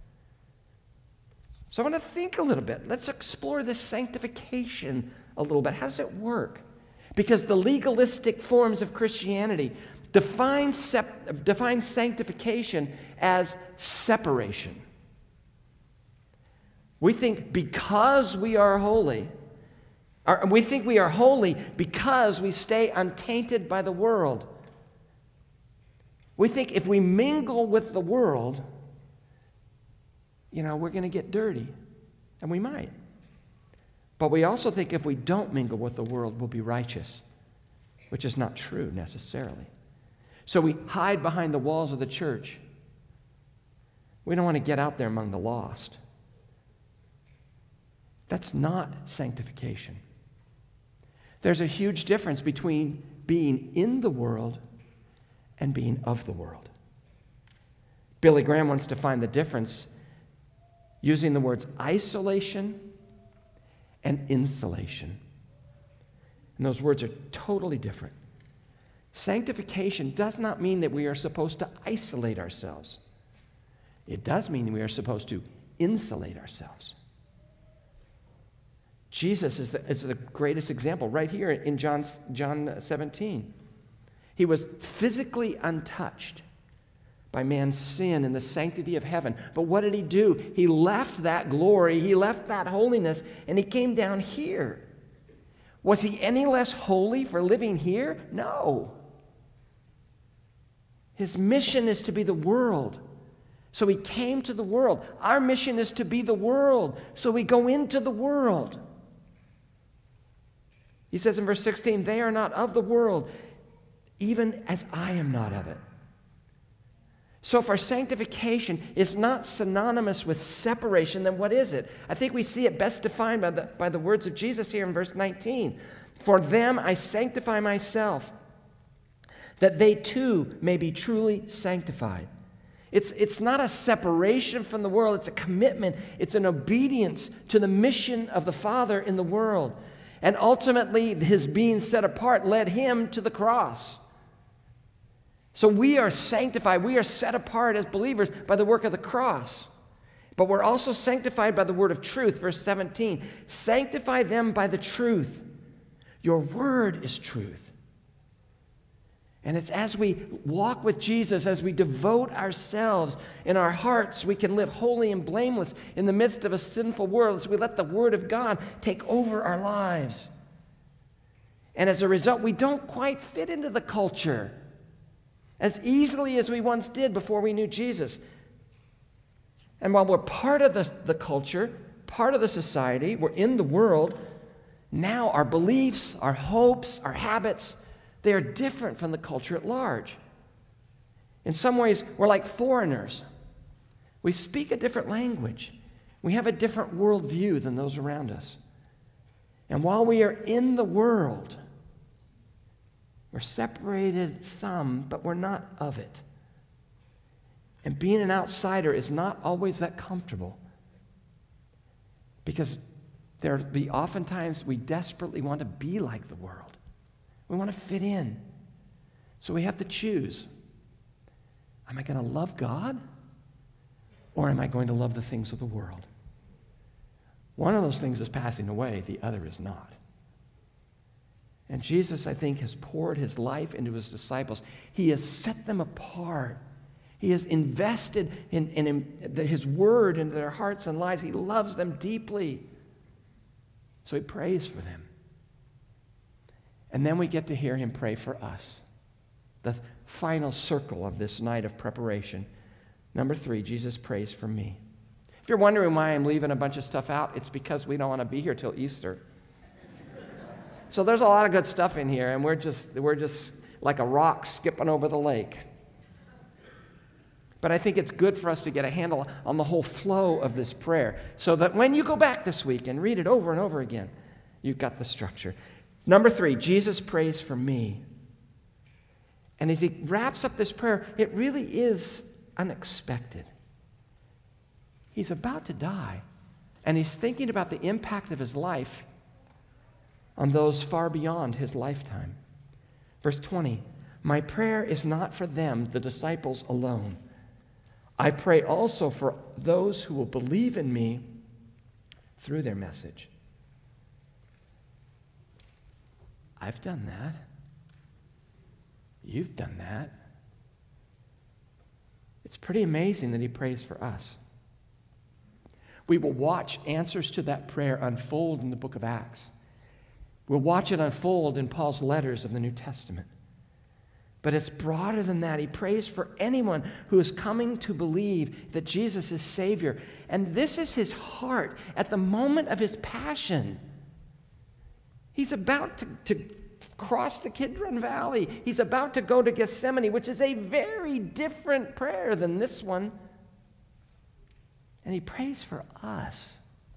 So I want to think a little bit. Let's explore this sanctification a little bit. How does it work? Because the legalistic forms of Christianity define sanctification as separation. We think because we are holy, or we think we are holy because we stay untainted by the world. We think if we mingle with the world, we're going to get dirty. And we might. But we also think if we don't mingle with the world, we'll be righteous, which is not true necessarily. So we hide behind the walls of the church. We don't want to get out there among the lost. That's not sanctification. There's a huge difference between being in the world and being of the world. Billy Graham wants to find the difference using the words isolation and insulation. And those words are totally different. Sanctification does not mean that we are supposed to isolate ourselves. It does mean that we are supposed to insulate ourselves. Jesus is the greatest example right here in John 17. He was physically untouched by man's sin and the sanctity of heaven. But what did he do? He left that glory, he left that holiness, and he came down here. Was he any less holy for living here? No. His mission is to be the world. So he came to the world. Our mission is to be the world. So we go into the world. He says in verse 16, they are not of the world, even as I am not of it. So if our sanctification is not synonymous with separation, then what is it? I think we see it best defined by the words of Jesus here in verse 19. For them I sanctify myself, that they too may be truly sanctified. It's not a separation from the world, it's a commitment, it's an obedience to the mission of the Father in the world. And ultimately, his being set apart led him to the cross. So we are sanctified, we are set apart as believers by the work of the cross. But we're also sanctified by the word of truth, verse 17. Sanctify them by the truth. Your word is truth. And it's as we walk with Jesus, as we devote ourselves in our hearts, we can live holy and blameless in the midst of a sinful world as we let the Word of God take over our lives. And as a result, we don't quite fit into the culture as easily as we once did before we knew Jesus. And while we're part of the culture, part of the society, we're in the world, now our beliefs, our hopes, our habits, they are different from the culture at large. In some ways, we're like foreigners. We speak a different language. We have a different worldview than those around us. And while we are in the world, we're separated some, but we're not of it. And being an outsider is not always that comfortable. Because oftentimes we desperately want to be like the world. We want to fit in. So we have to choose. Am I going to love God? Or am I going to love the things of the world? One of those things is passing away. The other is not. And Jesus, I think, has poured his life into his disciples. He has set them apart. He has invested in his word into their hearts and lives. He loves them deeply. So he prays for them. And then we get to hear him pray for us. The final circle of this night of preparation. Number 3, Jesus prays for me. If you're wondering why I'm leaving a bunch of stuff out, it's because we don't want to be here till Easter. So there's a lot of good stuff in here, and we're just like a rock skipping over the lake. But I think it's good for us to get a handle on the whole flow of this prayer, so that when you go back this week and read it over and over again, you've got the structure. Number 3, Jesus prays for me. And as he wraps up this prayer, it really is unexpected. He's about to die, and he's thinking about the impact of his life on those far beyond his lifetime. Verse 20, my prayer is not for them, the disciples alone. I pray also for those who will believe in me through their message. I've done that. You've done that. It's pretty amazing that he prays for us. We will watch answers to that prayer unfold in the book of Acts. We'll watch it unfold in Paul's letters of the New Testament. But it's broader than that. He prays for anyone who is coming to believe that Jesus is Savior. And this is his heart at the moment of his passion. He's about to cross the Kidron Valley. He's about to go to Gethsemane, which is a very different prayer than this one. And he prays for us.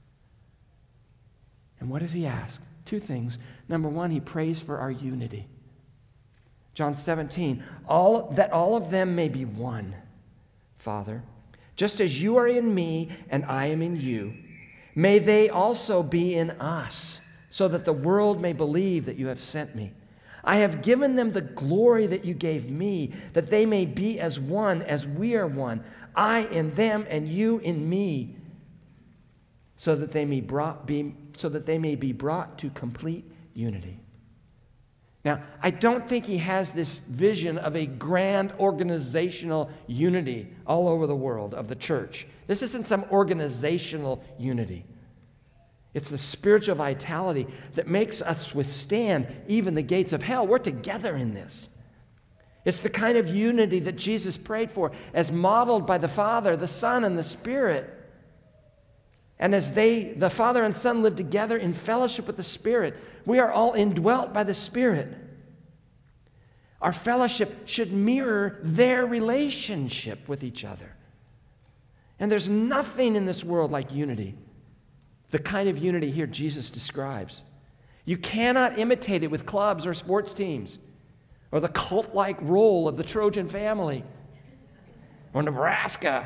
And what does he ask? 2 things. Number 1, he prays for our unity. John 17, that all of them may be one, Father, just as you are in me and I am in you. may they also be in us, so that the world may believe that you have sent me. I have given them the glory that you gave me, that they may be as one as we are one, I in them and you in me, so that they may be brought to complete unity. Now, I don't think he has this vision of a grand organizational unity all over the world of the church. This isn't some organizational unity. It's the spiritual vitality that makes us withstand even the gates of hell. We're together in this. It's the kind of unity that Jesus prayed for, as modeled by the Father, the Son, and the Spirit. And as the Father and Son, live together in fellowship with the Spirit, we are all indwelt by the Spirit. Our fellowship should mirror their relationship with each other. And there's nothing in this world like unity, the kind of unity here Jesus describes. You cannot imitate it with clubs or sports teams, or the cult-like role of the Trojan family, or Nebraska,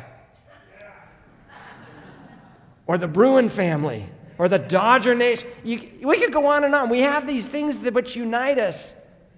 or the Bruin family, or the Dodger Nation. We could go on and on. We have these things which unite us.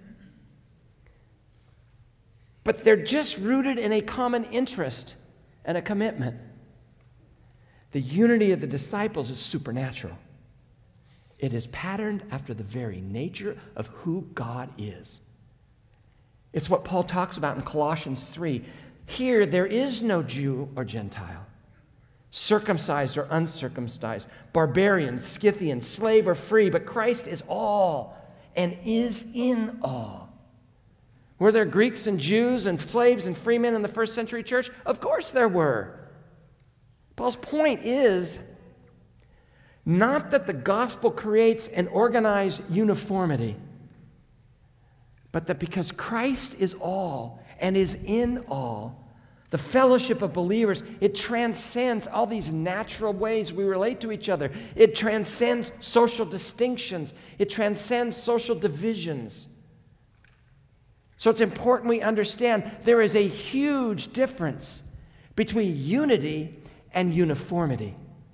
But they're just rooted in a common interest and a commitment. The unity of the disciples is supernatural. It is patterned after the very nature of who God is. It's what Paul talks about in Colossians 3. Here, there is no Jew or Gentile, circumcised or uncircumcised, barbarian, Scythian, slave or free, but Christ is all and is in all. Were there Greeks and Jews and slaves and free men in the first century church? Of course there were. Paul's point is not that the gospel creates an organized uniformity, but that because Christ is all and is in all, the fellowship of believers, it transcends all these natural ways we relate to each other. It transcends social distinctions. It transcends social divisions. So it's important we understand there is a huge difference between unity and uniformity.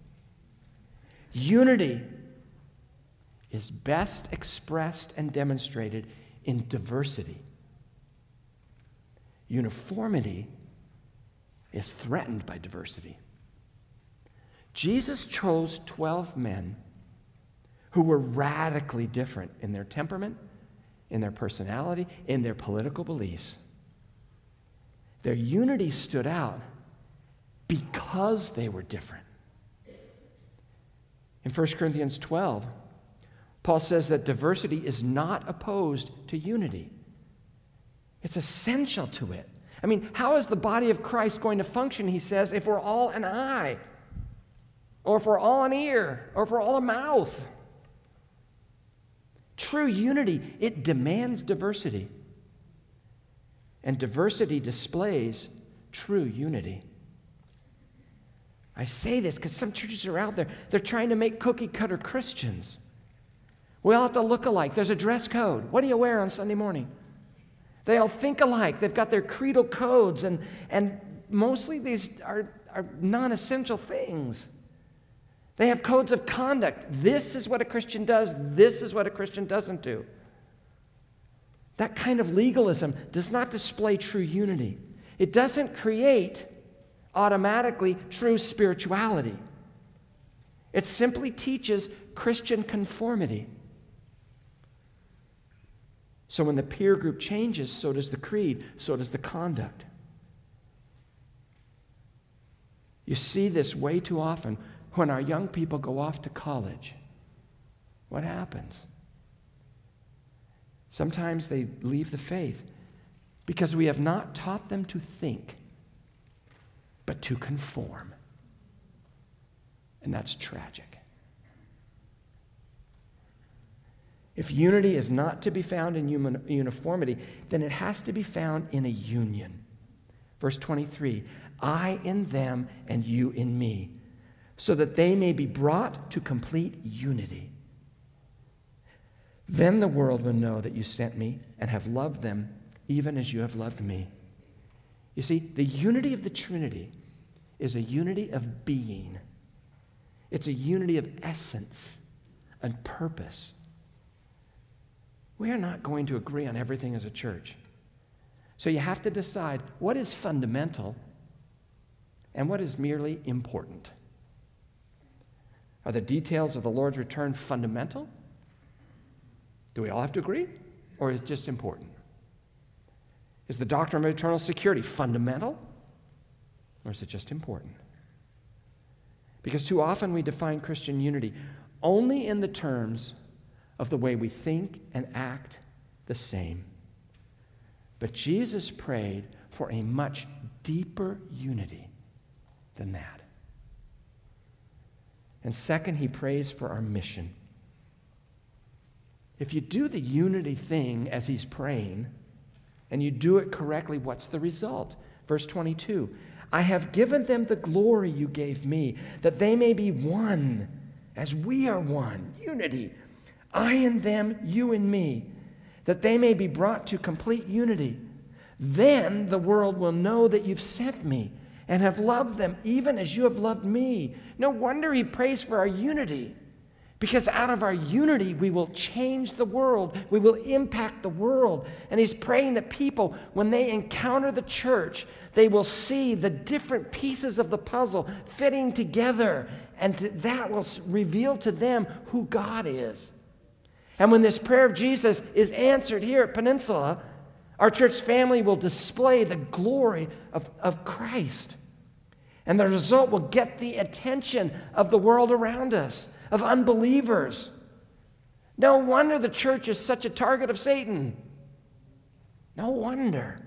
Unity is best expressed and demonstrated in diversity. Uniformity is threatened by diversity. Jesus chose 12 men who were radically different in their temperament, in their personality, in their political beliefs. Their unity stood out because they were different. In 1 Corinthians 12, Paul says that diversity is not opposed to unity. It's essential to it. I mean, how is the body of Christ going to function, he says, if we're all an eye, or if we're all an ear, or if we're all a mouth? True unity, it demands diversity. And diversity displays true unity. I say this because some churches are out there, they're trying to make cookie-cutter Christians. We all have to look alike. There's a dress code. What do you wear on Sunday morning? They all think alike. They've got their creedal codes, and mostly these are non-essential things. They have codes of conduct. This is what a Christian does. This is what a Christian doesn't do. That kind of legalism does not display true unity. It doesn't create automatically true spirituality. It simply teaches Christian conformity. So when the peer group changes, so does the creed, so does the conduct. You see this way too often when our young people go off to college. What happens? Sometimes they leave the faith because we have not taught them to think, but to conform. And that's tragic. If unity is not to be found in uniformity, then it has to be found in a union. Verse 23, I in them and you in me, so that they may be brought to complete unity. Then the world will know that you sent me and have loved them even as you have loved me. You see, the unity of the Trinity is a unity of being. It's a unity of essence and purpose. We are not going to agree on everything as a church. So you have to decide what is fundamental and what is merely important. Are the details of the Lord's return fundamental? Do we all have to agree? Or is it just important? Is the doctrine of eternal security fundamental? Or is it just important? Because too often we define Christian unity only in the terms of the way we think and act the same. But Jesus prayed for a much deeper unity than that. And second, he prays for our mission. If you do the unity thing as he's praying, and you do it correctly, what's the result? Verse 22, I have given them the glory you gave me, that they may be one, as we are one. Unity. I and them, you and me, that they may be brought to complete unity. Then the world will know that you've sent me and have loved them even as you have loved me. No wonder he prays for our unity, because out of our unity we will change the world. We will impact the world. And he's praying that people, when they encounter the church, they will see the different pieces of the puzzle fitting together, and that will reveal to them who God is. And when this prayer of Jesus is answered here at Peninsula, our church family will display the glory of Christ. And the result will get the attention of the world around us, of unbelievers. No wonder the church is such a target of Satan. No wonder.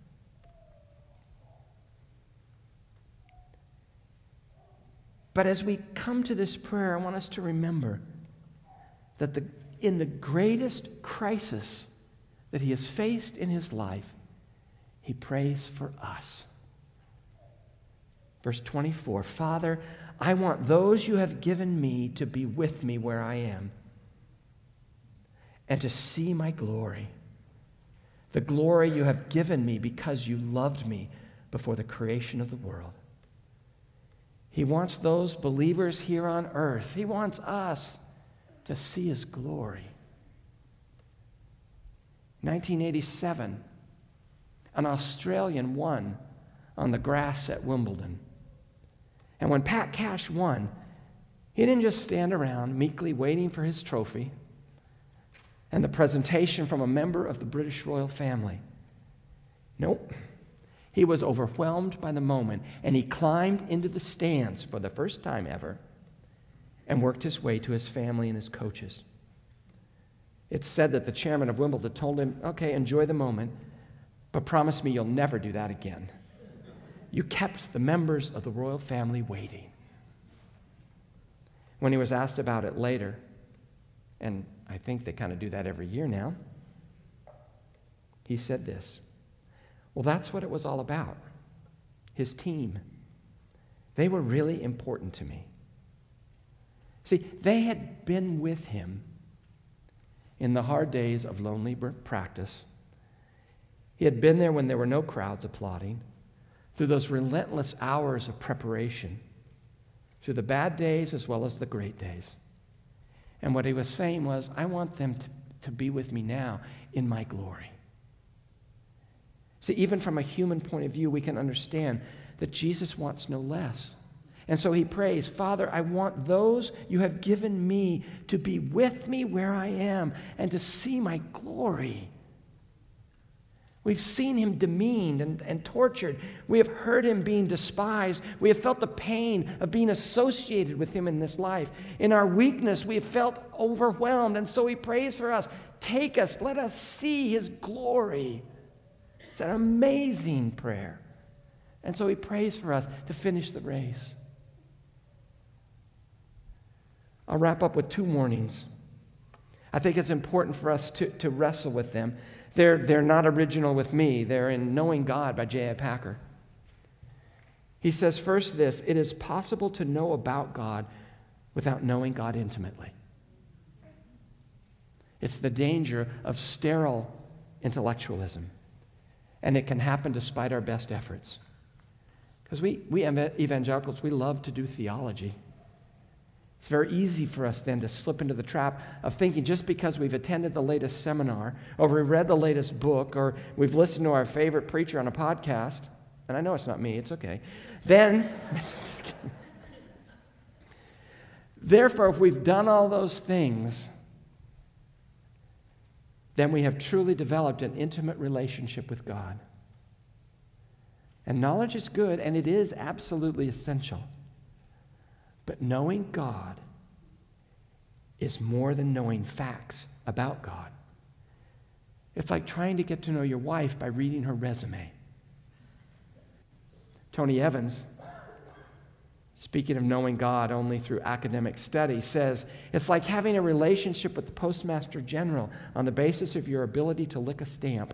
But as we come to this prayer, I want us to remember that in the greatest crisis that he has faced in his life, he prays for us. Verse 24, Father, I want those you have given me to be with me where I am and to see my glory, the glory you have given me because you loved me before the creation of the world. He wants those believers here on earth. He wants us to see his glory. 1987, an Australian won on the grass at Wimbledon. And when Pat Cash won, he didn't just stand around meekly waiting for his trophy and the presentation from a member of the British royal family. Nope. He was overwhelmed by the moment, and he climbed into the stands for the first time ever and worked his way to his family and his coaches. It's said that the chairman of Wimbledon told him, okay, enjoy the moment, but promise me you'll never do that again. You kept the members of the royal family waiting. When he was asked about it later, and I think they kind of do that every year now, he said this, well, that's what it was all about. His team. They were really important to me. See, they had been with him in the hard days of lonely practice. He had been there when there were no crowds applauding, through those relentless hours of preparation, through the bad days as well as the great days. And what he was saying was, I want them to be with me now in my glory. See, even from a human point of view, we can understand that Jesus wants no less. And so he prays, Father, I want those you have given me to be with me where I am and to see my glory. We've seen him demeaned and tortured. We have heard him being despised. We have felt the pain of being associated with him in this life. In our weakness, we have felt overwhelmed. And so he prays for us. Take us. Let us see his glory. It's an amazing prayer. And so he prays for us to finish the race. I'll wrap up with two warnings. I think it's important for us to wrestle with them. They're not original with me. They're in Knowing God by J.I. Packer. He says first this, it is possible to know about God without knowing God intimately. It's the danger of sterile intellectualism. And it can happen despite our best efforts. Because we evangelicals, we love to do theology. It's very easy for us then to slip into the trap of thinking just because we've attended the latest seminar, or we read the latest book, or we've listened to our favorite preacher on a podcast, and I know it's not me, it's okay, then, just kidding. Therefore, if we've done all those things, then we have truly developed an intimate relationship with God. And knowledge is good, and it is absolutely essential. But knowing God is more than knowing facts about God. It's like trying to get to know your wife by reading her resume. Tony Evans, speaking of knowing God only through academic study, says, it's like having a relationship with the Postmaster General on the basis of your ability to lick a stamp.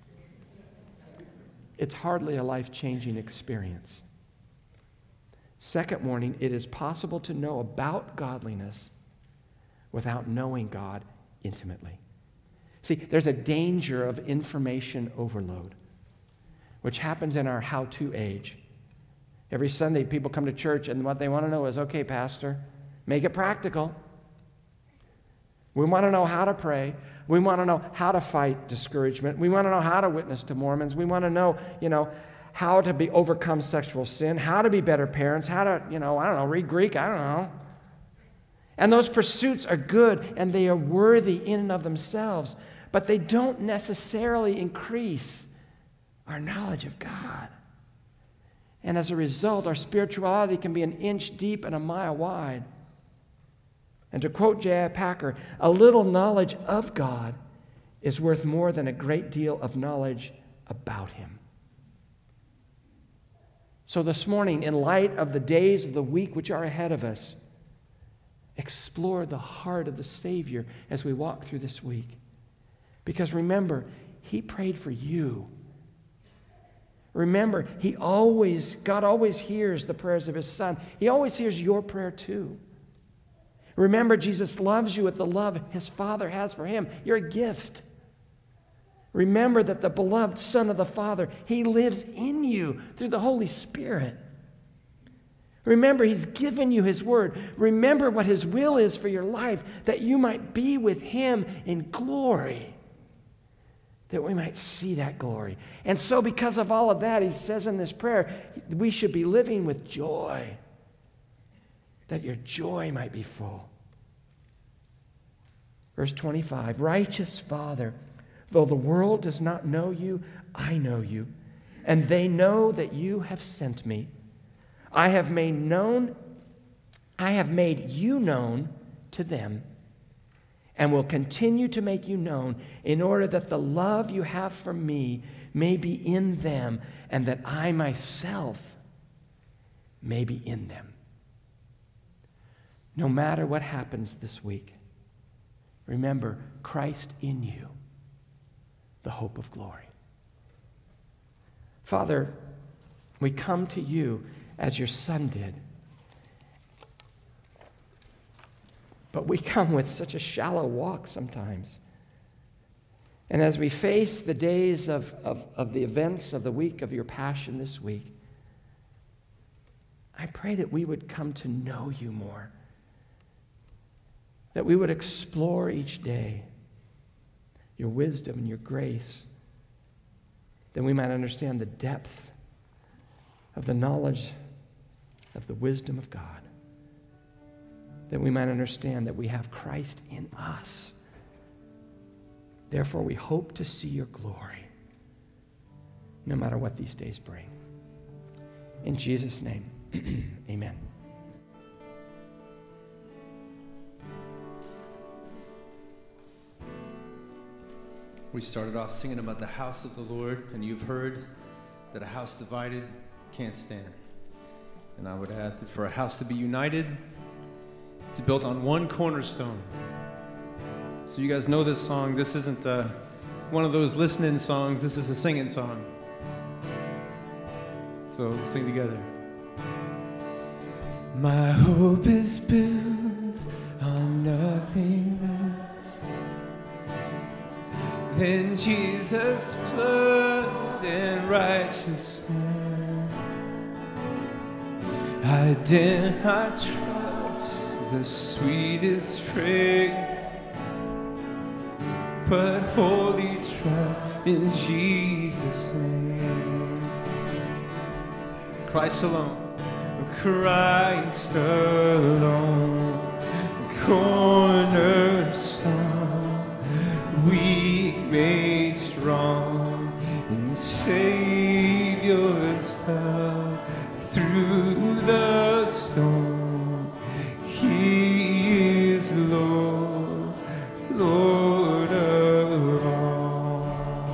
It's hardly a life-changing experience. Second warning, it is possible to know about godliness without knowing God intimately. See, there's a danger of information overload, which happens in our how-to age. Every Sunday, people come to church, and what they want to know is, okay, Pastor, make it practical. We want to know how to pray. We want to know how to fight discouragement. We want to know how to witness to Mormons. We want to know, how to overcome sexual sin, how to be better parents, how to, read Greek, I don't know. And those pursuits are good, and they are worthy in and of themselves, but they don't necessarily increase our knowledge of God. And as a result, our spirituality can be an inch deep and a mile wide. And to quote J.I. Packer, a little knowledge of God is worth more than a great deal of knowledge about Him. So this morning, in light of the days of the week which are ahead of us, explore the heart of the Savior as we walk through this week. Because remember, He prayed for you. Remember, God always hears the prayers of His Son. He always hears your prayer too. Remember, Jesus loves you with the love His Father has for Him. You're a gift. Remember that the beloved Son of the Father, He lives in you through the Holy Spirit. Remember, He's given you His Word. Remember what His will is for your life, that you might be with Him in glory, that we might see that glory. And so because of all of that, He says in this prayer, we should be living with joy, that your joy might be full. Verse 25, righteous Father, though the world does not know you, I know you, and they know that you have sent me. I have made you known to them, and will continue to make you known, in order that the love you have for me may be in them, and that I myself may be in them. No matter what happens this week, remember Christ in you, the hope of glory. Father, we come to you as your Son did. But we come with such a shallow walk sometimes. And as we face the days of the events of the week of your passion this week, I pray that we would come to know you more, that we would explore each day your wisdom and your grace, that we might understand the depth of the knowledge of the wisdom of God, that we might understand that we have Christ in us. Therefore, we hope to see your glory, no matter what these days bring. In Jesus' name, amen. We started off singing about the house of the Lord, and you've heard that a house divided can't stand. And I would add that for a house to be united, it's built on one cornerstone. So you guys know this song. This isn't one of those listening songs. This is a singing song. So let's sing together. My hope is built on nothing less than Jesus' blood and righteousness. I dare not trust the sweetest fragrance, but wholly trust in Jesus' name. Christ alone, Christ alone, cornerstone, weak made strong in Savior's love. Through the storm, He is Lord, Lord of all.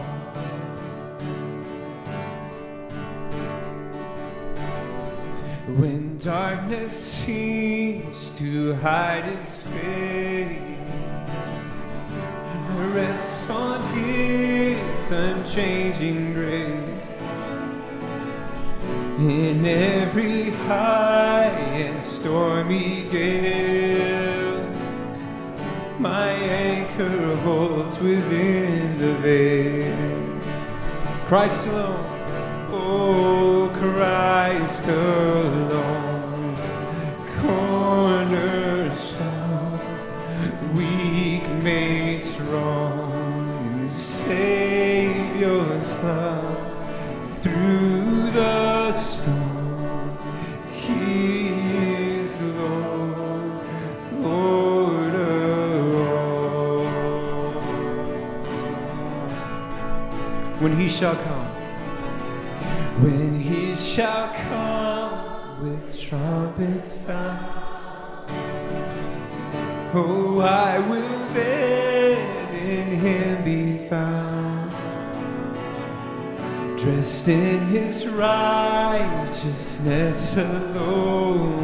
When darkness seems to hide His face, I rest on His unchanging grace. In every high and stormy gale, my anchor holds within the veil. Christ alone, oh Christ alone, cornerstone, weak made strong in Savior's love. Through the storm, He is Lord, Lord of all. When He shall come, when He shall come with trumpet sound, oh, I will then in Him be found, dressed in His righteousness alone,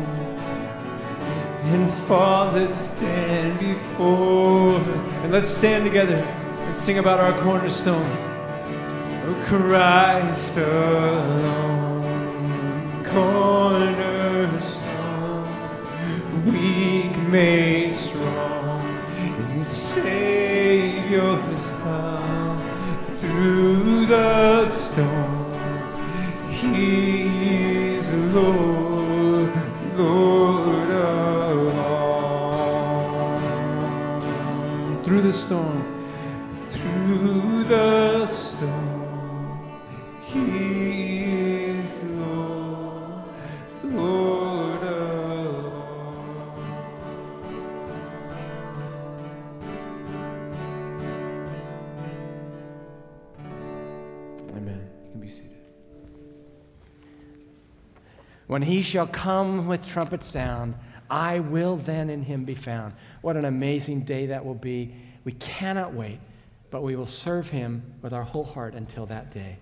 and faultless stand before. And let's stand together and sing about our cornerstone. Oh, Christ alone, cornerstone, weak made strong in Savior's love. Through the storm, He is Lord, Lord of all. Through the storm, He is Lord, Lord of all. Amen. You can be seated. When He shall come with trumpet sound, I will then in Him be found. What an amazing day that will be. We cannot wait, but we will serve Him with our whole heart until that day.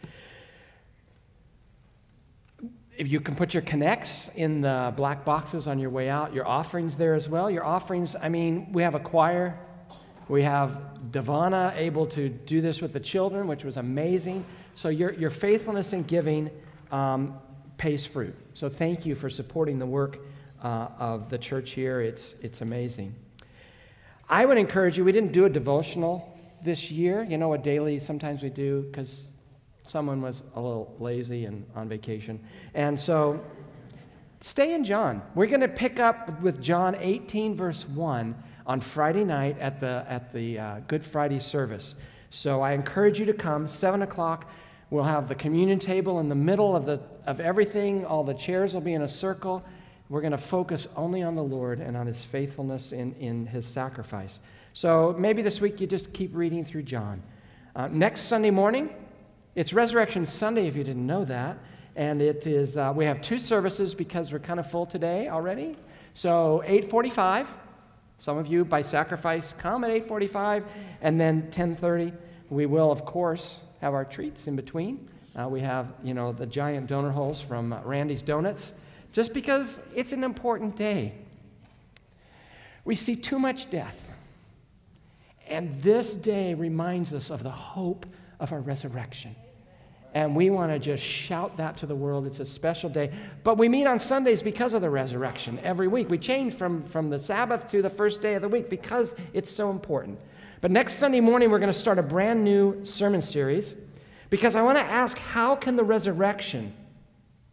If you can put your connects in the black boxes on your way out, your offerings there as well. Your offerings, I mean, we have a choir. We have Devana able to do this with the children, which was amazing. So your faithfulness in giving pays fruit. So thank you for supporting the work of the church here. It's amazing. I would encourage you, we didn't do a devotional this year. You know, a daily sometimes we do because someone was a little lazy and on vacation. And so stay in John. We're going to pick up with John 18, verse 1 on Friday night at the Good Friday service. So I encourage you to come, 7 o'clock. We'll have the communion table in the middle of everything. All the chairs will be in a circle. We're going to focus only on the Lord and on His faithfulness in His sacrifice. So maybe this week you just keep reading through John. Next Sunday morning, it's Resurrection Sunday, if you didn't know that. And it is, we have two services because we're kind of full today already. So 8:45, some of you by sacrifice come at 8:45, and then 10:30. We will, of course, have our treats in between. We have, the giant donut holes from Randy's Donuts, just because it's an important day. We see too much death. And this day reminds us of the hope of our resurrection. And we want to just shout that to the world. It's a special day. But we meet on Sundays because of the resurrection every week. We change from the Sabbath to the first day of the week because it's so important. But next Sunday morning, we're going to start a brand new sermon series because I want to ask, how can the resurrection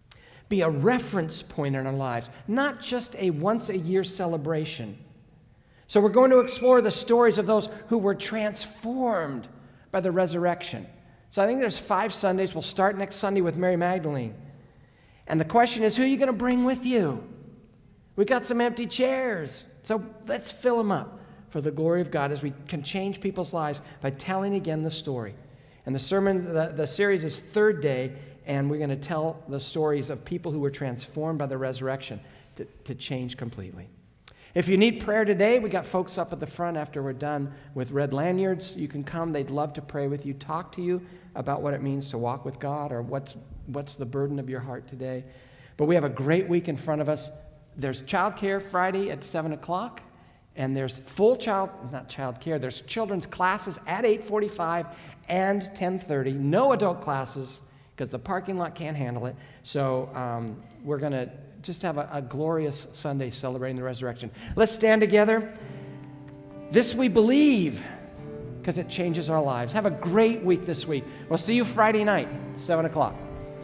be a reference point in our lives, not just a once-a-year celebration. So we're going to explore the stories of those who were transformed by the resurrection. So I think there's 5 Sundays. We'll start next Sunday with Mary Magdalene. And the question is, who are you going to bring with you? We got some empty chairs, so let's fill them up for the glory of God as we can change people's lives by telling again the story. And the sermon, the series is 3rd day, and we're going to tell the stories of people who were transformed by the resurrection to change completely. If you need prayer today, we got folks up at the front after we're done with red lanyards. You can come. They'd love to pray with you, talk to you about what it means to walk with God or what's the burden of your heart today. But we have a great week in front of us. There's childcare Friday at 7 o'clock, and there's there's children's classes at 8:45 and 10:30. No adult classes because the parking lot can't handle it. So we're going to just have a glorious Sunday celebrating the resurrection. Let's stand together. This we believe because it changes our lives. Have a great week this week. We'll see you Friday night, 7 o'clock.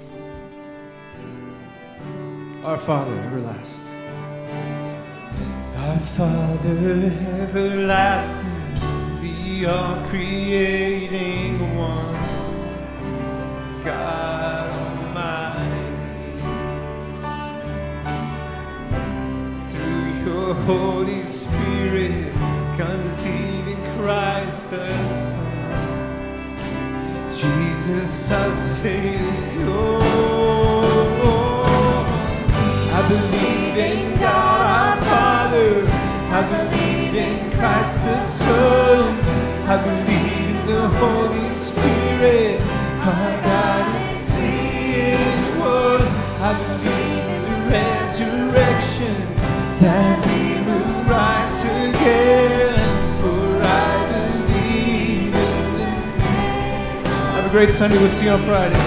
Our Father everlasting. Our Father everlasting, the all-creating one, God Almighty. Through your Holy Spirit, conceive in Christ the Son, Jesus our Savior. I believe in God our Father, I believe in Christ the Son, I believe in the Holy Spirit, our God is 3 in 1. I believe in the resurrection, that we will rise again, for I believe in the name. Have a great Sunday. We'll see you on Friday.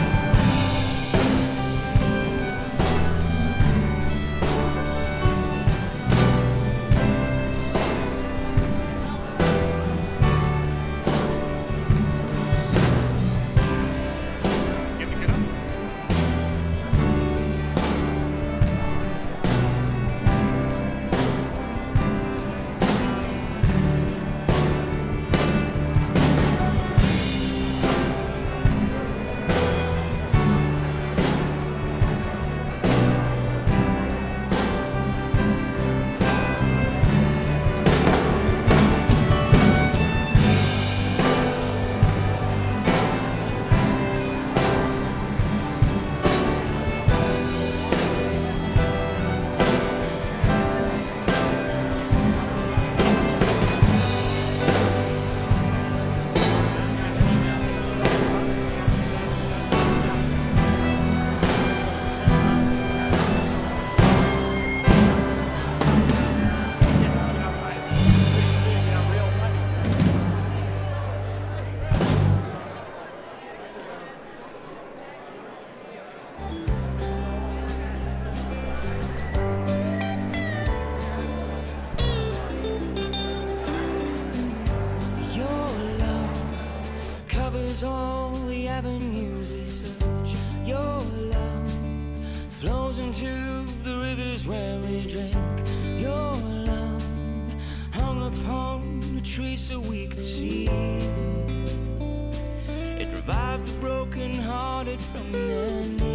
All the avenues we search, your love flows into the rivers where we drink. Your love hung upon the tree so we could see. It revives the brokenhearted from their knees.